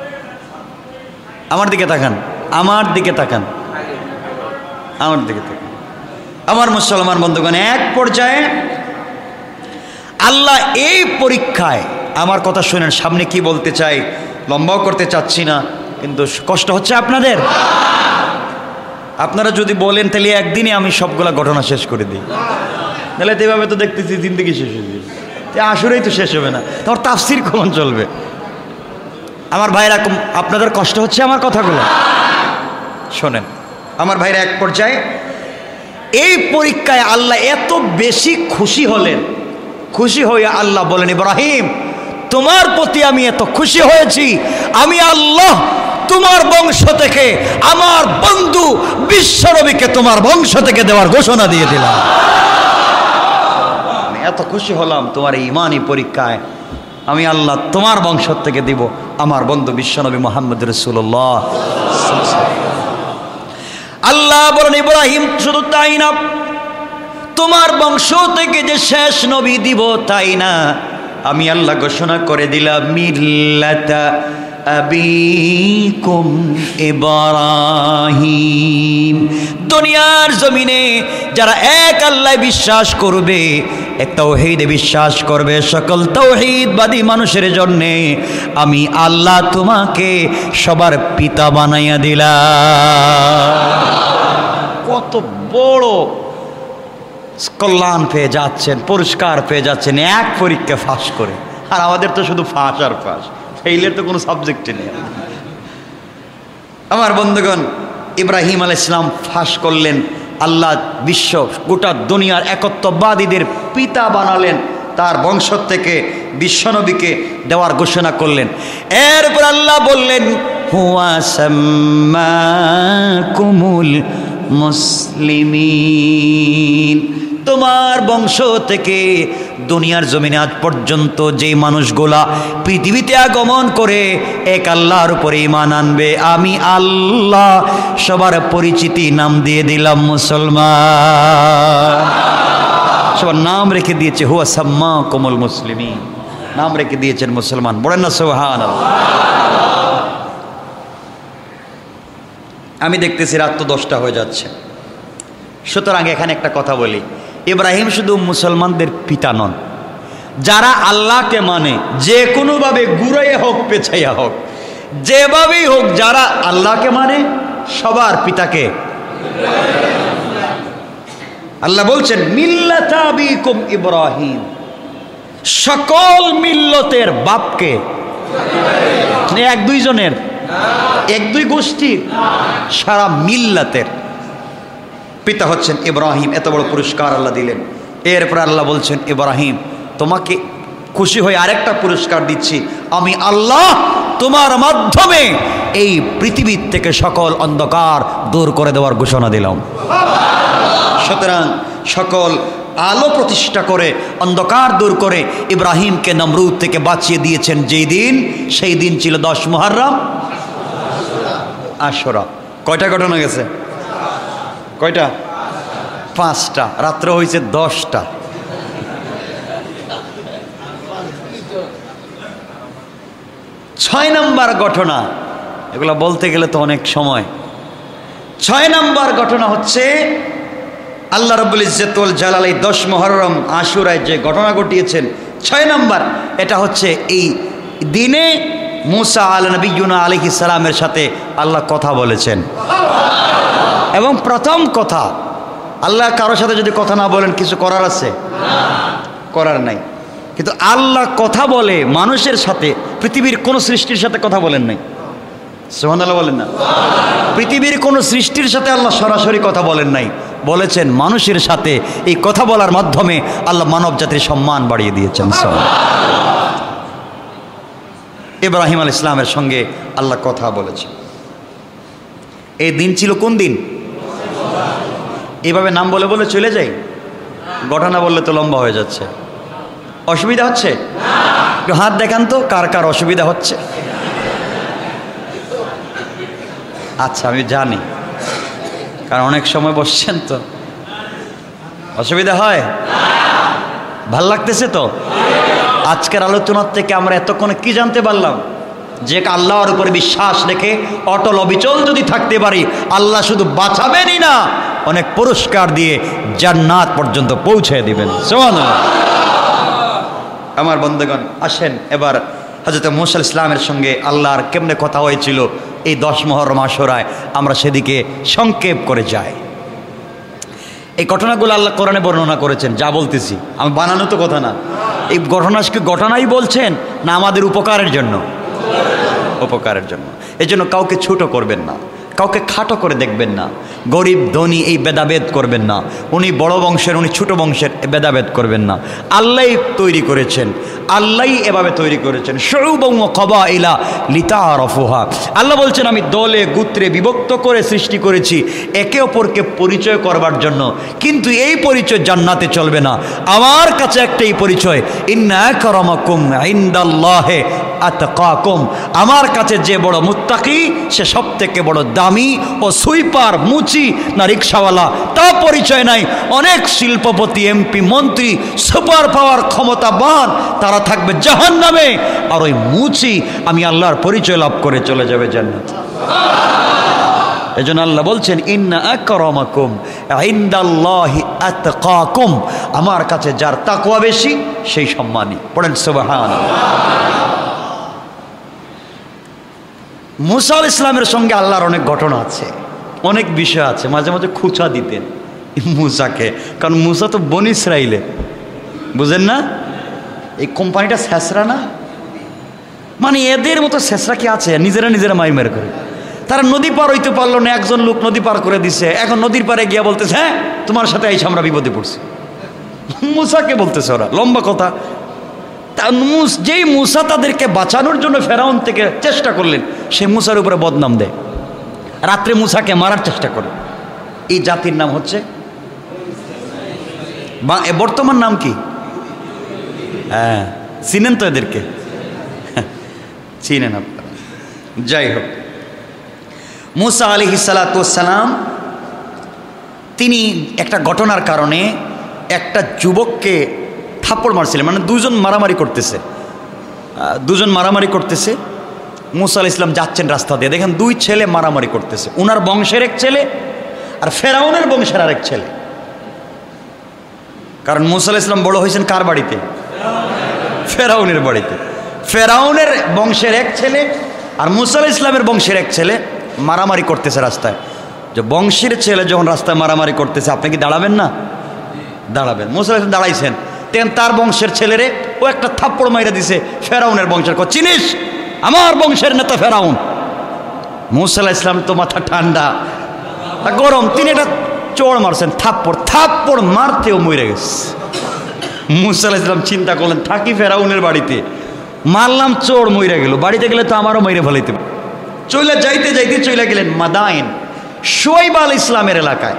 আমার দিকে তাকান, আমার দিকে তাকান, আমার দিকে তাকান। আমার মুসলমান বন্ধুগণ, এক পর্যায়ে আল্লাহ এই পরীক্ষায়, আমার কথা শুনেন, সামনে কি বলতে চাই লম্বাও করতে চাচ্ছি না, কিন্তু কষ্ট হচ্ছে আপনাদের। আপনারা যদি বলেন তাহলে একদিনে আমি সবগুলা ঘটনা শেষ করে দিই, তাহলে এভাবে তো দেখতেছি জিন্দগি শেষ হয়ে যাবে, আসলেই তো শেষ হবে না, তোমার তাফসির কখন চলবে? আমার ভাইরা, আপনাদের কষ্ট হচ্ছে আমার কথাগুলো শোনেন। আমার ভাইরা, এক পর্যায়ে এই পরীক্ষায় আল্লাহ এত বেশি খুশি হলেন, খুশি হয়ে আল্লাহ বলেন, ইব্রাহিম তোমার প্রতি আমি এত খুশি হয়েছি, আমি আল্লাহ তোমার বংশ থেকে আমার বন্ধু বিশ্বনবীকে তোমার বংশ থেকে দেওয়ার ঘোষণা দিয়ে দিলাম। আমি এত খুশি হলাম তোমার এই ইমানি পরীক্ষায়, আমি আল্লাহ তোমার বংশ থেকে দিব আমার বন্ধু বিশ্বনবী মুহাম্মদ রাসূলুল্লাহ। আল্লাহ বলেন, ইব্রাহিম শুধু তাই না, তোমার বংশ থেকে যে শেষ নবী দিব তাই না, আমি আল্লাহ ঘোষণা করে দিলাম মিল্লাতা আবিকুম ইব্রাহিম। দুনিয়ার জমিনে যারা এক আল্লাহ বিশ্বাস করবে, এক তাওহীদে বিশ্বাস করবে, সকল তাওহীদবাদী মানুষের জন্য আমি আল্লাহ তোমাকে সবার পিতা বানাইয়া দিলাম। কত বড় কল্যাণ পেয়ে যাচ্ছেন, পুরস্কার পেয়ে যাচ্ছেন এক পরীক্ষা ফাঁস করে। আর আমাদের তো শুধু ফাঁস আর ফাঁস, ফেইলের তো কোনো সাবজেক্টই নেই। আমার বন্ধুগণ, ইব্রাহিম আলাইহিস সালাম ফাঁস করলেন, আল্লাহ বিশ্ব গোটা দুনিয়ার একত্ববাদীদের পিতা বানালেন, তার বংশ থেকে বিশ্বনবীকে দেওয়ার ঘোষণা করলেন। এরপর আল্লাহ বললেন, হুয়া সাম্মাকুমুল মুসলিমিন, তোমার বংশ থেকে দুনিয়ার জমিনে আজ পর্যন্ত যে মানুষগুলা পৃথিবীতে আগমন করে এক আল্লাহর উপরে ঈমান আনবে, আমি আল্লাহ সবার পরিচিতি নাম দিয়ে দিলাম মুসলমান। সবার নাম রেখে দিয়েছে হুয়া সাম্মাকুমুল মুসলিমিন, নাম রেখে দিয়েছেন মুসলমান। বলেন না সুবহানাল্লাহ। আমি দেখতেছি রাত তো 10টা হয়ে যাচ্ছে, সুতরাং এখানে একটা কথা বলি, ইব্রাহিম শুধু মুসলমানদের পিতা নন, যারা আল্লাহকে মানে, যে কোনোভাবে ঘুরাইয়া হোক পেছাইয়া হোক, যেভাবেই হোক, যারা আল্লাহকে মানে সবার পিতাকে আল্লাহ বলছেন মিল্লাতা আবিকুম ইব্রাহিম, সকল মিল্লতের বাপকে, এক দুইজনের, এক দুই গোষ্ঠীর, সারা মিল্লাতের পিতা হচ্ছেন ইব্রাহিম। এত বড় পুরস্কার আল্লাহ দিলেন। এরপর আল্লাহ বলছেন, ইব্রাহিম তোমাকে খুশি হয়ে আরেকটা পুরস্কার দিচ্ছি, আমি আল্লাহ তোমার মাধ্যমে এই পৃথিবীর থেকে সকল অন্ধকার দূর করে দেওয়ার ঘোষণা দিলাম। সুতরাং সকল আলো প্রতিষ্ঠা করে, অন্ধকার দূর করে ইব্রাহিমকে নমরুদ থেকে বাঁচিয়ে দিয়েছেন যেই দিন, সেই দিন ছিল 10 মুহররম আশুরা। কয়টা ঘটনা গেছে? কয়টা? 5টা। রাত্রে হয়েছে 10টা। ছয় নম্বর ঘটনা, এগুলো বলতে গেলে তো অনেক সময়। 6 নম্বর ঘটনা হচ্ছে আল্লাহ রাব্বুল ইজ্জত ওয়াল জালাল এই 10 মুহররম আশুরায় যে ঘটনা ঘটিয়েছেন। 6 নম্বর, এটা হচ্ছে এই দিনে মুসা আলাইহিস সালামের সাথে আল্লাহ কথা বলেছেন। এবং প্রথম কথা, আল্লাহ কারোর সাথে যদি কথা না বলেন কিছু করার আছে? করার নাই। কিন্তু আল্লাহ কথা বলে মানুষের সাথে, পৃথিবীর কোনো সৃষ্টির সাথে কথা বলেন নাই। সুবহানাল্লাহ বলেন না? পৃথিবীর কোনো সৃষ্টির সাথে আল্লাহ সরাসরি কথা বলেন নাই, বলেছেন মানুষের সাথে। এই কথা বলার মাধ্যমে আল্লাহ মানব জাতির সম্মান বাড়িয়ে দিয়েছেন। ইব্রাহিম আলাইহিস সালামের সঙ্গে আল্লাহ কথা বলেছেন। এই দিন ছিল কোন দিন? এইভাবে নাম বলে বলে চলে যাই, ঘটনা বললে তো লম্বা হয়ে যাচ্ছে। অসুবিধা হচ্ছে? একটু হাত দেখান তো কার কার অসুবিধা হচ্ছে। আচ্ছা, আমি জানি, কারণ অনেক সময় বসছেন তো অসুবিধা হয়। ভাল লাগতেছে তো? আজকের আলোচনার থেকে আমরা এতক্ষণে কি জানতে পারলাম? যে আল্লাহর উপরে বিশ্বাস রেখে অটল অবিচল যদি থাকতে পারি, আল্লাহ শুধু বাঁচাবেনই না, অনেক পুরস্কার দিয়ে জান্নাত পর্যন্ত পৌঁছে দিবেন। সুবহানাল্লাহ। আমার বন্ধুগণ, আসেন এবার হযরত মুসা আলাইহিস সালামের সঙ্গে আল্লাহর কেমনে কথা হয়েছিল এই 10 মুহররম আশুরায়, আমরা সেদিকে সংক্ষেপ করে যাই। এই ঘটনাগুলো আল্লাহ কোরআনে বর্ণনা করেছেন। যা বলতেছি আমি বানানো তো কথা না, এই ঘটনাই বলছেন না আমাদের উপকারের জন্য? উপকারের জন্য। এই জন্য কাউকে ছোট করবেন না, কাউকে খাটো করে দেখবেন না, গরিব ধনী এই ভেদাভেদ করবেন না, উনি বড় বংশের উনি ছোট বংশের ভেদাভেদ করবেন না। আল্লাহই তৈরি করেছেন, আল্লাহই এভাবে তৈরি করেছেন। শুউবাম ওয়া কাবাইলা লিতাআরাফুহা। আল্লাহ বলছেন আমি দলে গোত্রে বিভক্ত করে সৃষ্টি করেছি একে অপরকে পরিচয় করবার জন্য, কিন্তু এই পরিচয় জান্নাতে চলবে না। আমার কাছে একটাই পরিচয়, ইন্না আকরামাকুম ইনদাল্লাহি আতকাকুম। আমার কাছে যে বড় মুত্তাকি সে সবথেকে বড় দামি ও সুইপার মুচি না রিক্সাওয়ালা তা পরিচয় নাই। অনেক শিল্পপতি এমপি মন্ত্রী সুপার পাওয়ার ক্ষমতাবান তারা থাকবে জাহান্নামে, আর ওই মুচি আমি আল্লাহর পরিচয় লাভ করে চলে যাবে জান্নাত। এজন্য আল্লাহ বলছেন ইন্না আকরামাকুম ইনদাল্লাহি আতকাকুম। আমার কাছে যার তাকওয়া বেশি সেই সম্মানী। পড়েন সুবহানাল্লাহ। মুসা আলাইহিস সালামের সঙ্গে আল্লাহর অনেক ঘটনা আছে, অনেক বিষয় আছে। মাঝে মাঝে খুঁচা দিতেন মুসাকে, কারণ মুসা তো বনি ইসরাইলে, বুঝেন না? এই কোম্পানিটা শেষরা না, মানে এদের মতো শেষরা কি আছে? নিজেরা মাইমের করে। তারা নদী পার হইতে পারলো না, একজন লোক নদী পার করে দিছে, এখন নদীর পারে গিয়া বলতেছে হ্যাঁ তোমার সাথে এসে আমরা বিপদে পড়ছি। মুসাকে বলতেছে ওরা, লম্বা কথা। যেই মুসা তাদেরকে বাঁচানোর জন্য ফেরাউন থেকে চেষ্টা করলেন, সে মুসার উপরে বদনাম দেয়, রাত্রে মুসাকে মারার চেষ্টা করে। এই জাতির নাম হচ্ছে, বর্তমান নাম কি? হ্যাঁ, চিনেন তো এদেরকে? চিনেন আপনারা। যাই হোক, মুসা আলাইহিস সালাতু ওয়াস সালাম তিনি একটা ঘটনার কারণে একটা যুবককে থাপ্পড় মারছিলেন, মানে দুজন মারামারি করতেছে। মুসা আলাইহিস সালাম যাচ্ছেন রাস্তা দিয়ে, দেখেন দুই ছেলে মারামারি করতেছে, ওনার বংশের এক ছেলে আর ফেরাউনের বংশের আরেক ছেলে। কারণ মুসা আলাইহিস সালাম বড় হয়েছেন কার বাড়িতে? ফেরাউনের বাড়িতে। ফেরাউনের বংশের এক ছেলে আর মুসা আলাইহিস সালামের বংশের এক ছেলে মারামারি করতেছে রাস্তায়। যে বংশের ছেলে যখন রাস্তায় মারামারি করতেছে, আপনি কি দাঁড়াবেন না? দাঁড়াবেন। মুসা আলাইহিস সালাম দাঁড়াইছেন, তার বংশের ছেলেরে ও একটা থাপ্পড় মাইরা দিছে ফেরাউনের বংশের। চিনিস আমার বংশের নেতা ফেরাউন? মুসা আলাইহিস সালাম তো মাথা ঠান্ডা গরম, তিনি একটা চোর মারছেন, থাপ্পড় মারতেও মরে গেছে। মুসা আলাইহিস সালাম চিন্তা করলেন থাকি ফেরাউনের বাড়িতে, মারলাম চোর মরে গেল, বাড়িতে গেলে তো আমারও মেরে ফেলাইতে। চলে যাইতে গেলেন মাদাইন, শুআয়ব আলাইহিস সালামের এলাকায়।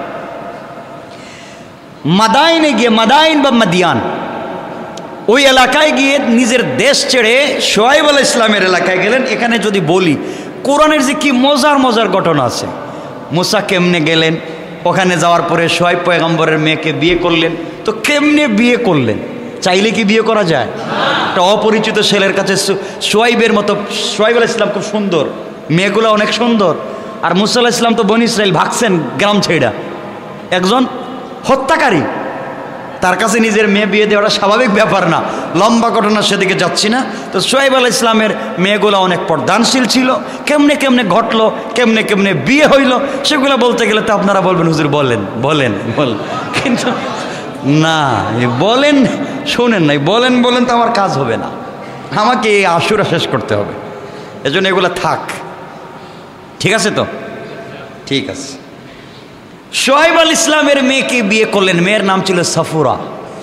মাদাইনে গিয়ে, মাদাইন বা মাদিয়ান, ওই এলাকায় গিয়ে নিজের দেশ ছেড়ে শুআয়ব আলাইহিস সালামের এলাকায় গেলেন। এখানে যদি বলি কোরআনের যে কি মজার ঘটনা আছে। মুসা কেমনে গেলেন, ওখানে যাওয়ার পরে শুআয়ব পয়গম্বরের মেয়েকে বিয়ে করলেন। তো কেমনে বিয়ে করলেন? চাইলে কি বিয়ে করা যায়? একটা অপরিচিত ছেলের কাছে শুআয়বের মতো, শুআয়ব আলাইহিস সালাম খুব সুন্দর, মেয়েগুলো অনেক সুন্দর, আর মুসা আলাইহিস সালাম তো বনি ইসরাইল ভাগছেন গ্রাম ছেড়া, একজন হত্যাকারী, তার কাছে নিজের মেয়ে বিয়ে দেওয়াটা স্বাভাবিক ব্যাপার না। লম্বা ঘটনা, সেদিকে যাচ্ছি না। তো শুআয়ব আলাইহিস সালামের মেয়েগুলো অনেক পর্দানশীল ছিল। কেমনে ঘটলো, কেমনে বিয়ে হইল, সেগুলো বলতে গেলে তো আপনারা বলবেন হুজুর বলেন, কিন্তু না, বলেন শোনেন নাই, বলেন তো আমার কাজ হবে না, আমাকে এই আশুরা শেষ করতে হবে। এজন্য এগুলো থাক, ঠিক আছে তো? ঠিক আছে। শুআয়ব আলাইহিস সালামের মেয়েকে বিয়ে করলেন, মেয়ের নাম ছিল সাফুরা।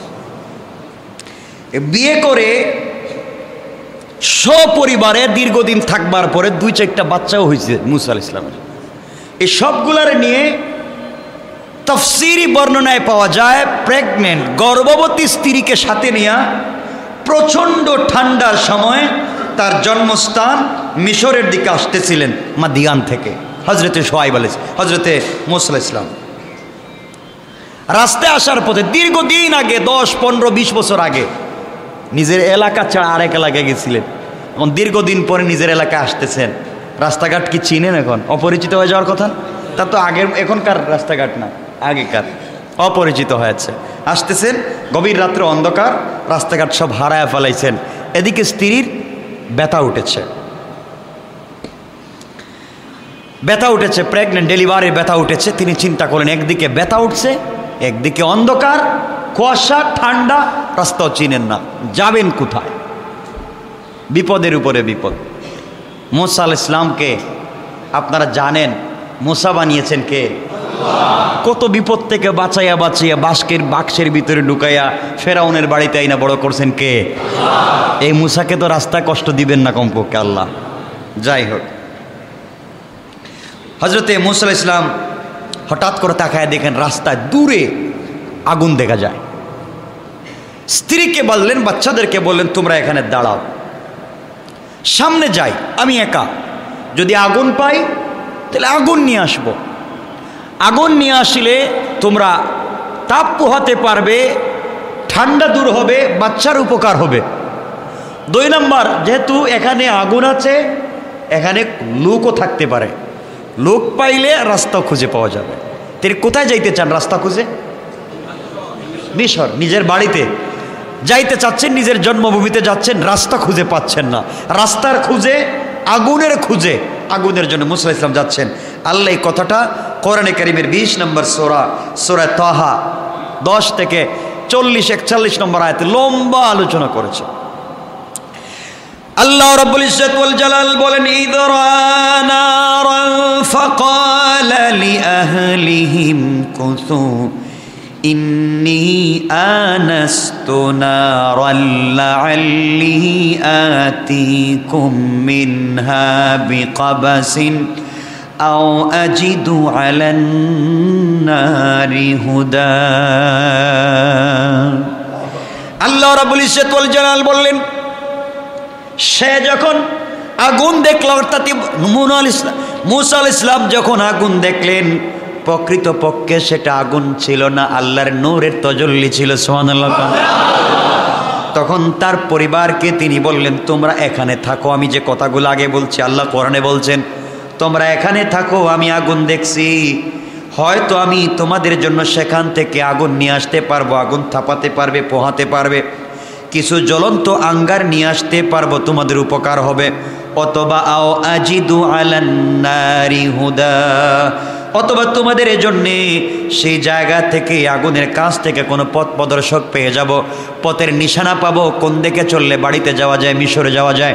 বিয়ে করে সপরিবারে দীর্ঘদিন থাকবার পরে 2-4টা বাচ্চাও হয়েছে মুসা আলাইহিস সালামের। এই সবগুলার নিয়ে তাফসীরি বর্ণনায় পাওয়া যায় প্রেগনেন্ট গর্ভবতী স্ত্রীকে সাথে নিয়ে প্রচণ্ড ঠান্ডার সময় তার জন্মস্থান মিশরের দিকে আসতেছিলেন মাদিয়ান থেকে হজরতে শুআয়ব হজরতে মুসা আলাইহিস সালাম। রাস্তায় আসার পথে দীর্ঘদিন আগে, 10, 15, 20 বছর আগে নিজের এলাকা ছাড়া আরেক এলাকায় গেছিলেন, এখন দীর্ঘদিন পরে নিজের এলাকায় আসতেছেন। রাস্তাঘাট কি চিনেন? এখন অপরিচিত হয়ে যাওয়ার কথা। তা তো আগের, এখনকার রাস্তাঘাট না, আগেকার, অপরিচিত হয়েছে। আসতেছেন, গভীর রাত্রে অন্ধকার, রাস্তাঘাট সব হারায় ফেলাইছেন। এদিকে স্ত্রীর ব্যথা উঠেছে, প্রেগনেন্ট, ডেলিভারির ব্যথা উঠেছে। তিনি চিন্তা করলেন, একদিকে ব্যথা উঠছে, একদিকে অন্ধকার, কুয়াশা, ঠান্ডা, রাস্তাও চিনেন না, যাবেন কোথায়? বিপদের উপরে বিপদ। মুসা আলাইহিস সালামকে আপনারা জানেন, মুসা বানিয়েছেন কে? কত বিপদ থেকে বাঁচাইয়া বাক্সের ভিতরে ঢুকাইয়া ফেরাউনের বাড়িতে আইনা বড় করছেন কে? এই মুসাকে তো রাস্তায় কষ্ট দিবেন না কমপক্ষে আল্লাহ। যাই হোক, হজরতে মুসা আলাইহিস সালাম হঠাৎ করে তাকায় দেখেন রাস্তায় দূরে আগুন দেখা যায়। স্ত্রীকে বললেন, বাচ্চাদেরকে বললেন, তোমরা এখানে দাঁড়াও, সামনে যাই, আমি একা, যদি আগুন পাই তাহলে আগুন নিয়ে আসব। আগুন নিয়ে আসলে তোমরা তাপ পোহাতে পারবে, ঠান্ডা দূর হবে, বাচ্চার উপকার হবে। 2 নম্বর, যেহেতু এখানে আগুন আছে, এখানে লোকও থাকতে পারে, লোক পাইলে রাস্তা খুঁজে পাওয়া যাবে। তিনি কোথায় যাইতে চান? রাস্তা খুঁজে মিশর, নিজের বাড়িতে যাইতে চাচ্ছেন, নিজের জন্মভূমিতে যাচ্ছেন, রাস্তা খুঁজে পাচ্ছেন না। রাস্তার খুঁজে, আগুনের খুঁজে, আগুনের জন্য মুসা আলাইহিস সালাম যাচ্ছেন। আল্লাহ এই কথাটা কোরআনে কারীমের 20 নম্বর সূরা তাহা 10 থেকে 40-41 নম্বর আয়াতে লম্বা আলোচনা করেছে। আল্লাহ রাব্বুল ইজ্জত ওয়াল জালাল বলেন, ইদরা নারান ফাকালা লিআহলিহিম কুসু ইন্নী আনাস্তু নারান লাআল্লি আতিকুম মিনহা বিকাবাসিন আও আজিদু আলান নারি হুদা। আল্লাহ রাব্বুল ইজ্জত ওয়াল জালাল বললেন, সে যখন আগুন দেখল, অর্থাৎ মুসা আলাইহিস সালাম যখন আগুন দেখলেন, প্রকৃতপক্ষে সেটা আগুন ছিল না, আল্লাহর নূরের তাজাল্লি ছিল। সুবহানাল্লাহ। তখন তার পরিবারকে তিনি বললেন, তোমরা এখানে থাকো, আমি যে কথাগুলো আগে বলছি, আল্লাহ কোরআনে বলছেন, তোমরা এখানে থাকো, আমি আগুন দেখছি, হয়তো আমি তোমাদের জন্য সেখান থেকে আগুন নিয়ে আসতে পারবো, আগুন থাপাতে পারবে, পোহাতে পারবে, কিছু জ্বলন্ত আঙ্গার নিয়ে আসতে পারবো, তোমাদের উপকার হবে। অথবা আও আজিদু আলান নারি হুদা, অথবা তোমাদের জন্যে সেই জায়গা থেকে, আগুনের কাছ থেকে কোনো পথ প্রদর্শক পেয়ে যাব, পথের নিশানা পাবো, কোন দিকে চললে বাড়িতে যাওয়া যায়, মিশরে যাওয়া যায়।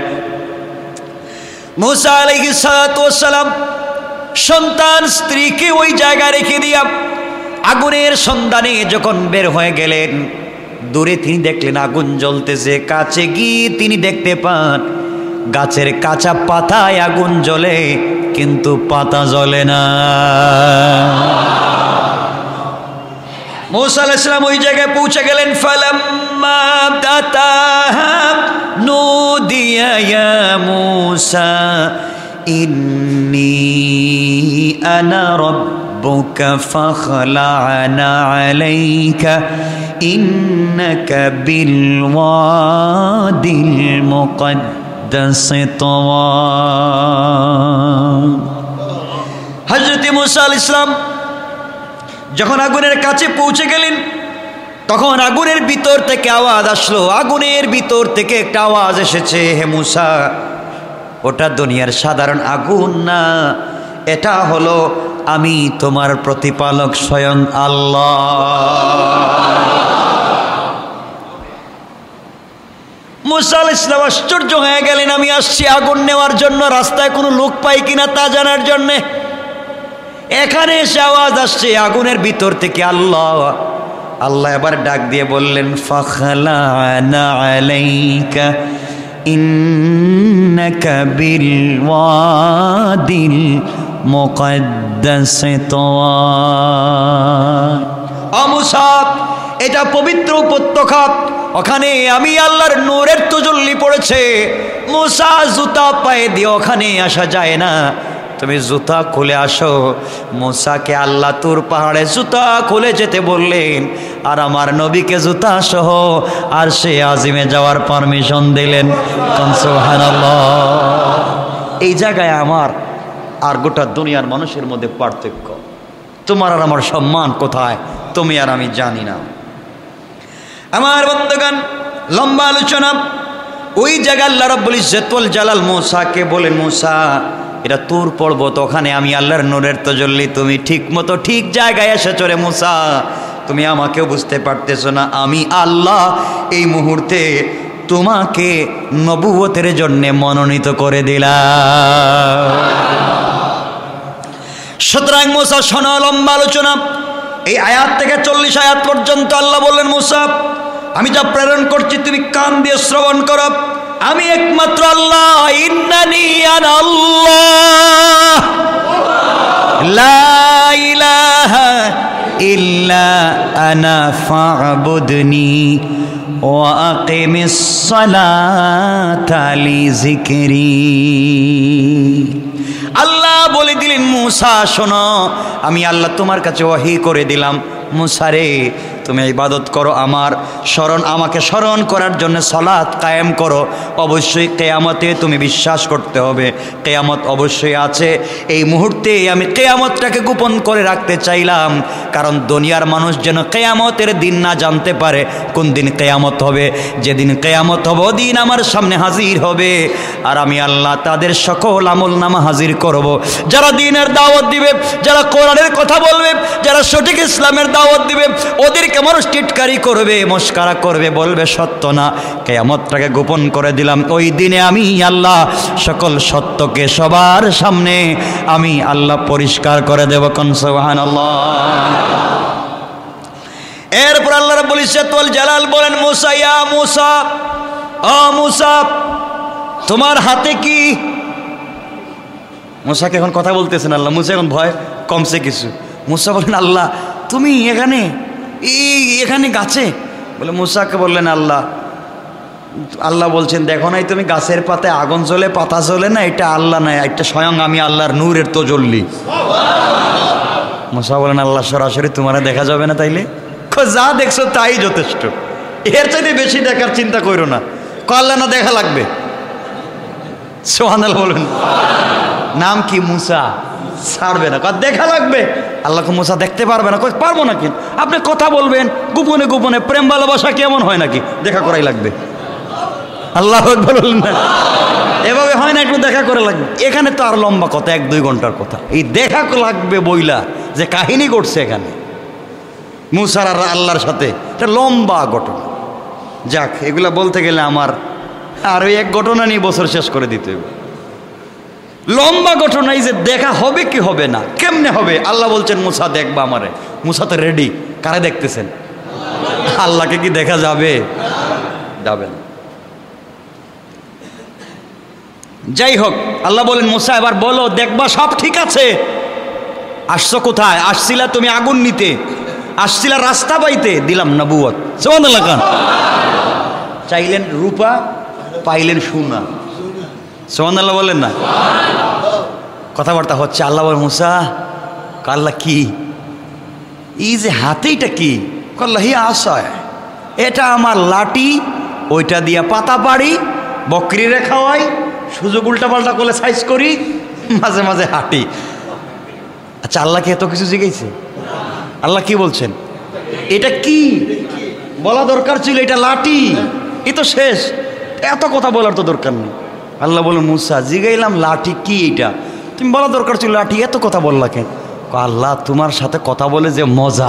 মুসা আলাইহিস সালাম সন্তান স্ত্রীকে ওই জায়গায় রেখে দিয়া আগুনের সন্ধানে যখন বের হয়ে গেলেন, দূরে তিনি দেখলেন আগুন জ্বলতেছে। কাছে গিয়ে তিনি দেখতে পান গাছের কাঁচা পাতায় আগুন জ্বলে, কিন্তু পাতা জ্বলে না। মুসা আলাইহিস সালাম ওই জায়গায় পৌঁছে গেলেন। ফালাম্মা তাতাহা নুদিয়া ইয়া মুসা ইন্নী আনা রাব্বুকা ফাখলা'না আলাইকা ইন্নাকা বিল ওয়াদিল মুকদ্দাসি তুওয়া। হযরত মুসা আলাইহিস সালাম যখন আগুনের কাছে পৌঁছে গেলেন, তখন আগুনের ভিতর থেকে আওয়াজ আসলো, আগুনের ভিতর থেকে একটা আওয়াজ এসেছে, হে মুসা, ওটা দুনিয়ার সাধারণ আগুন না, এটা হলো আমি তোমার প্রতিপালক স্বয়ং আল্লাহ। মুসা আলাইহিস সালাম আশ্চর্য হয়ে গেলেন, আমি আসছি আগুন নেওয়ার জন্য, রাস্তায় কোনো লোক পাই কিনা তা জানার জন্যে। এখানে এসে আওয়াজ আসছে আগুনের ভিতর থেকে আল্লাহ। আল্লাহ এবার ডাক দিয়ে বললেন, ফাখলা'না আলাইকা ইন্নাকা বিল ওয়াদিল মুকদ্দাসি তুওয়া। ও মুসা, এটা পবিত্র উপত্যকা, ওখানে আমি আল্লাহর নূরের তাজাল্লি পড়েছে। মুসা জুতা পায়ে দিয়ে ওখানে আসা যায় না, তুমি জুতা খুলে আসো। মুসাকে আল্লাহ তুর পাহাড়ে জুতা খুলে যেতে বললেন, আর আমার নবীকে জুতা সহ আর সে আজিমে যাওয়ার পারমিশন দিলেন। সুবহানাল্লাহ। এই জায়গায় আমার আর গোটা দুনিয়ার মানুষের মধ্যে পার্থক্য। তোমার আর আমার সম্মান কোথায় তুমি আর আমি জানি না। আমার বন্ধুগণ, লম্বা আলোচনা। ওই জায়গায় আল্লাহ রাব্বুল ইজ্জত ওয়াল জালাল মুসাকে বলেন, মুসা এটা তুর পর্বত, ওখানে আমি আল্লাহর নূরের তাজাল্লি, তুমি ঠিক মতো ঠিক জায়গায় এসেছো রে মুসা। তুমি আমাকেও বুঝতে পারতেছো না, আমি আল্লাহ এই মুহূর্তে তোমাকে নবুয়তের জন্য মনোনীত করে দিলাম। সুতরাং মুসা শোনো, লম্বা আলোচনা। এই আয়াত থেকে 40 আয়াত পর্যন্ত আল্লাহ বললেন, মুসা আমি যা প্রেরণ করছি তুমি কান দিয়ে শ্রবণ করো। আমি একমাত্র আল্লাহ, ইন্নানি আনা আল্লাহ লা ইলাহা ইল্লা আনা ফা'বুদনি ওয়া আকিমিস সালাতা লিযিকরি। আল্লাহ বলে দিলেন, মুসা শোনো, আমি আল্লাহ তোমার কাছে ওয়াহি করে দিলাম, মুসা রে তুমি ইবাদত করো, আমার স্মরণ, আমাকে স্মরণ করার জন্য সালাত কায়েম করো। অবশ্যই কিয়ামতে তুমি বিশ্বাস করতে হবে, কিয়ামত অবশ্যই আছে। এই মুহূর্তে আমি কিয়ামতটাকে গোপন করে রাখতে চাইলাম, কারণ দুনিয়ার মানুষ যেন কিয়ামতের দিন না জানতে পারে কোন দিন কিয়ামত হবে। যেদিন কিয়ামত হবে ওদিন আমার সামনে হাজির হবে, আর আমি আল্লাহ তাদের সকল আমলনামা হাজির করব। যারা দ্বীনের দাওয়াত দিবে, যারা কোরআনের কথা বলবে, যারা সঠিক ইসলামের দাওয়াত দিবে, ওদেরকে মানুষ টিটকারি করবে, মস্কারা করবে, বলবে সত্য না। কিয়ামতটাকে গোপন করে দিলাম। ওই দিনে আমি আল্লাহ সকল সত্যকে সবার সামনে আমি আল্লাহ পরিষ্কার করে দেব। কোন সুবহানাল্লাহ। এরপর আল্লাহ রাব্বুল ইজ্জত ওয়াল জালাল বলেন, মুসা, ইয়া মুসা, ও মুসা তোমার হাতে কি? মুসাকে এখন কথা বলতেছেন আল্লাহ। মুসা এখন ভয় কমছে কিছু। মুসা বলেন, আল্লাহ তুমি এখানে এখানে গাছে? বলে মুসাকে বললেন, আল্লাহ বলছেন, দেখো নাই তুমি গাছের পাতায় আগুন জ্বলে, পাতা জ্বলে না, এটা আল্লাহ নাই, এটা স্বয়ং আমি আল্লাহর নূরের তাজাল্লি। মুসা বলেন, আল্লাহ সরাসরি তোমারে দেখা যাবে না? তাইলে যা দেখছো তাই যথেষ্ট, এর চাইতে বেশি দেখার চিন্তা করো না। আল্লাহ না দেখা লাগবে। সুবহানাল্লাহ বলেন। নাম কি? মুসা। ছাড়বে না, দেখা লাগবে। আল্লাহকে মুসা দেখতে পারবে না? পারবো না। কিন্তু আপনি কথা বলবেন গোপনে গোপনে, প্রেম ভালোবাসা কেমন হয় নাকি? দেখা করাই লাগবে। আল্লাহ বললেন না, এভাবে হয় না, একটু দেখা করে লাগবে। এখানে তো আর লম্বা কথা, 1-2 ঘন্টার কথা। এই দেখা লাগবে বইলা যে কাহিনী ঘটছে এখানে মুসার আর আল্লাহর সাথে, এটা লম্বা ঘটনা। যাক, এগুলা বলতে গেলে আমার আর ওই এক ঘটনা নিয়ে বছর শেষ করে দিতে হবে। লম্বা ঘটনা। এই যে দেখা হবে কি হবে না, কেমনে হবে? আল্লাহ বলছেন, মুসা দেখবা আমারে। মুসা তো রেডি। কারে দেখতেছেন? আল্লাহকে কি দেখা যাবে? যাবে না। যাই হোক, আল্লাহ বলেন, মুসা এবার বলো, দেখবা সব ঠিক আছে? আসছো কোথায়? আসছিলা তুমি আগুন নিতে, আসছিলা রাস্তা পাইতে, দিলাম নবুয়ত। সুবহানাল্লাহ। চাইলেন রূপা, পাইলেন সোনা। সুবহানাল্লাহ বলেন না? কথাবার্তা হচ্ছে। আল্লাহ বলেন, মুসা, আল্লাহ কি এই যে হাতেইটা কি? আল্লাহ, হি আসায়, এটা আমার লাঠি, ওইটা দিয়া পাতা পাড়ি, বকরিরে খাওয়াই, সুযোগ উল্টা পাল্টা করলে সাইজ করি, মাঝে মাঝে হাঁটি। আচ্ছা, আল্লাহকে এত কিছু জিজ্ঞেস? আল্লাহ কি বলছেন? এটা কি বলা দরকার ছিল? এটা লাঠি, এ তো শেষ, এত কথা বলার তো দরকার নেই। আল্লাহ বলেন, মুসা জিগাইলাম লাঠি কি এটা, তুমি বলা দরকার ছিল লাঠি, এত কথা বললা কেন? আল্লাহ তোমার সাথে কথা বলে যে মজা,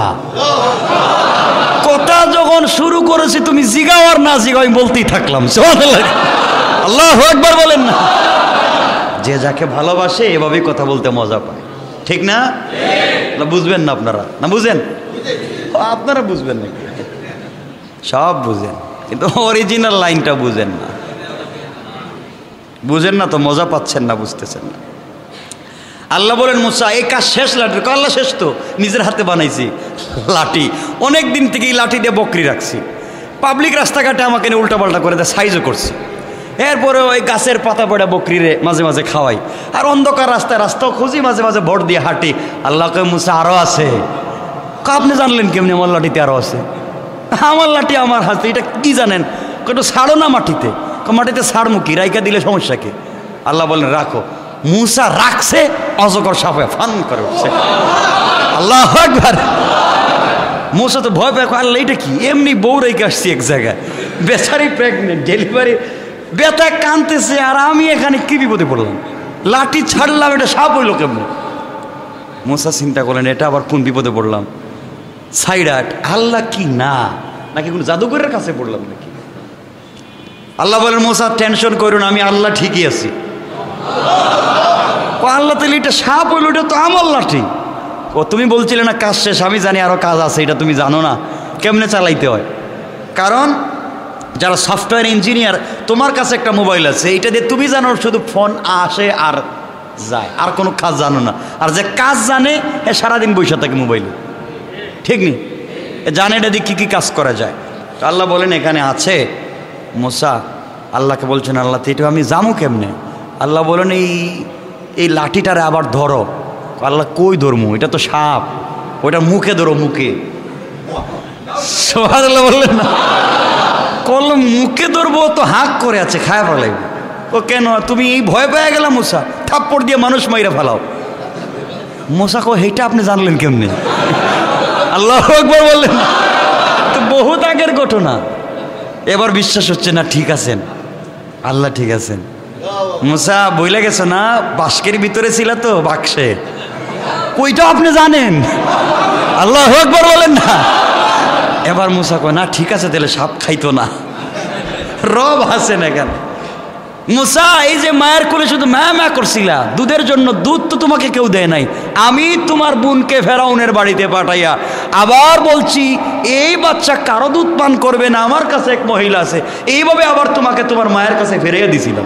কথা যখন শুরু করেছি তুমি জিগাও আর না জিগাও, আমি বলতেই থাকলাম। আল্লাহু আকবার বলেন না? যে যাকে ভালোবাসে এভাবেই কথা বলতে মজা পায়, ঠিক না? বুঝবেন না আপনারা? না বুঝেন? আপনারা বুঝবেন নাকি? সব বুঝেন, কিন্তু অরিজিনাল লাইনটা বুঝেন না। বুঝেন না তো মজা পাচ্ছেন না, বুঝতেছেন না। আল্লাহ বলেন, মুসা এই কাজ শেষ লাঠি? আল্লাহ শেষ তো, নিজের হাতে বানাইছি লাঠি, অনেক দিন থেকে এই লাঠি দিয়ে বকরি রাখছি, পাবলিক রাস্তাঘাটে আমাকে নিয়ে উল্টাপাল্টা করে দেয়, সাইজও করছি। এরপরে ওই গাছের পাতা পড়া বকরিরে মাঝে মাঝে খাওয়াই, আর অন্ধকার রাস্তাও খুঁজি, মাঝে মাঝে ভোট দিয়ে হাঁটি। আল্লাহকে মুসা আরও আছে। আপনি জানলেন কেমনি আমার লাঠিতে আরও আছে? আমার লাঠি আমার হাতে, এটা কি জানেন? একটু ছাড়ো না মাটিতে। মাটিতে ছাড়মু কি, রাইকা দিলে সমস্যা কি? আল্লাহ বলেন রাখো। মুসা রাখছে, অজগর সাপে ফান করে উঠছে। আল্লাহু আকবার। মুসা তো ভয় পায়, আল্লাহ এটা কি? এমনি বউ রেখে আসছি এক জায়গায়, বেচারি প্রেগনেন্ট, ডেলিভারি, ব্যথা কানতেছে, আর আমি এখানে কি বিপদে পড়লাম? লাঠি ছাড়লাম, এটা সাপ হইল কেমন? মুসা চিন্তা করলেন এটা আবার কোন বিপদে পড়লাম? সাইডাট আল্লাহ কি না, নাকি কোনো জাদুঘরের কাছে পড়লাম নাকি? আল্লাহ বলেন মুসা টেনশন করুন, আমি আল্লাহ ঠিকই আছি। আল্লাহ তাহলে এটা সাপ হইল, এটা তো আমার লাঠি। ও তুমি বলছিলে না কাজ শেষ? আমি জানি আরও কাজ আছে, এটা তুমি জানো না কেমনে চালাইতে হয়। কারণ যারা সফটওয়্যার ইঞ্জিনিয়ার, তোমার কাছে একটা মোবাইল আছে, এটা দিয়ে তুমি জানো শুধু ফোন আসে আর যায়, আর কোনো কাজ জানো না। আর যে কাজ জানে এ সারাদিন বসে থাকে মোবাইলে, ঠিক নেই? জানে এটা দিয়ে কী কী কাজ করা যায়। তো আল্লাহ বলেন এখানে আছে। মুসা আল্লাহকে বলছেন আল্লাহ তো এটা আমি জামু কেমনে? আল্লাহ বলেন এই লাঠিটারে আবার ধরো। আল্লাহ কই ধরমু? এটা তো সাপ, ওইটা মুখে ধরো, মুখে। সুবহানাল্লাহ বললেন না? কল মুখে ধরবো তো হাঁক করে আছে, খায় ফেলাইব। ও কেন? তুমি এই ভয় পেয়ে গেলাম মুসা, থাপ্পড় দিয়ে মানুষ মাইরা ফেলাও। মুসা কো এইটা আপনি জানলেন কেমনে? আল্লাহু আকবার বললেন। তো বহুত আগের ঘটনা, এবার বিশ্বাস হচ্ছে না। ঠিক আছেন আল্লাহ, ঠিক আছেন। মুসা বইলে গেছে না, বাস্কের ভিতরে ছিল তো, বাক্সে, ওইটা আপনি জানেন। আল্লাহু আকবার বলেন না? এবার মুসা কয় না ঠিক আছে, তাহলে সাপ খাইতো না। রব আছেন এখানে। মুসা এই যে মায়ের কোলে শুধু মা করছিলা দুধের জন্য, দুধ তো তোমাকে কেউ দেয় নাই। আমি তোমার বোনকে ফেরাউনের বাড়িতে পাঠাইয়া আবার বলছি এই বাচ্চা কারো দুধ পান করবে না, আমার কাছে এক মহিলা আছে, এইভাবে আবার তোমাকে তোমার মায়ের কাছে ফিরিয়ে দিছিলাম।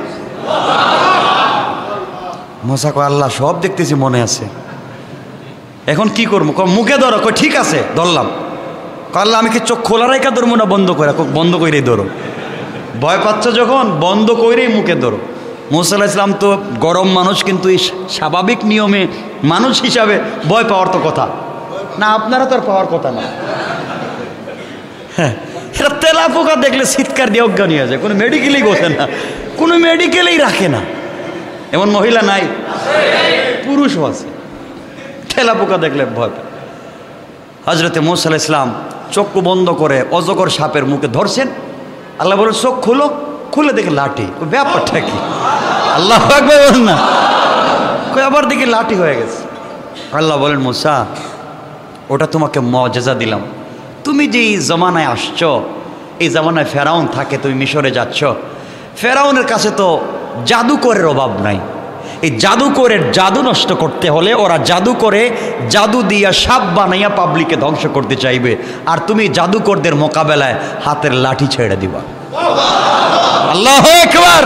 মুসা কয় আল্লাহ সব দেখতেছি, মনে আছে, এখন কি করবো? মুখে ধরো। কই ঠিক আছে ধরলাম। আল্লাহ আমি কি চোখ খোলা রেখা ধরবো না বন্ধ করে? বন্ধ করেই ধরো। ভয় পাচ্ছ যখন বন্ধ করেই মুখে ধরো। মুসা আলাইহিস সালাম তো গরম মানুষ, কিন্তু এই স্বাভাবিক নিয়মে মানুষ হিসাবে ভয় পাওয়ার তো কথা না, আপনারা তো আর পাওয়ার কথা না। হ্যাঁ, এটা তেলা পোকা দেখলে চিৎকার দিয়ে অজ্ঞান হয়ে যায়, কোনো মেডিকেলেই বসে না, কোনো মেডিকেলেই রাখে না। এমন মহিলা নাই? পুরুষও আছে, তেলা পোকা দেখলে ভয় পায়। হজরতে মুসা আলাইহিস সালাম চক্ষু বন্ধ করে অজগর সাপের মুখে ধরছেন। আল্লাহ বলেন চোখ খুলো, খুলে দেখে লাঠি। ব্যাপারটা কি? আল্লাহু আকবার বলেন না? আবার দেখি লাঠি হয়ে গেছে। আল্লাহ বলেন মুসা ওটা তোমাকে মুআজিজা দিলাম, তুমি যে জমানায় আসছো, এই জমানায় ফেরাউন থাকে, তুমি মিশরে যাচ্ছ, ফেরাউনের কাছে তো জাদুকরের অভাব নাই। এই জাদুকরের জাদু নষ্ট করতে হলে ওরা জাদু করে, জাদু দিয়া সাপ বানাইয়া পাবলিকে ধ্বংস করতে চাইবে, আর তুমি জাদুকরদের মোকাবেলায় হাতের লাঠি ছেড়ে দিবা। আল্লাহু আকবার!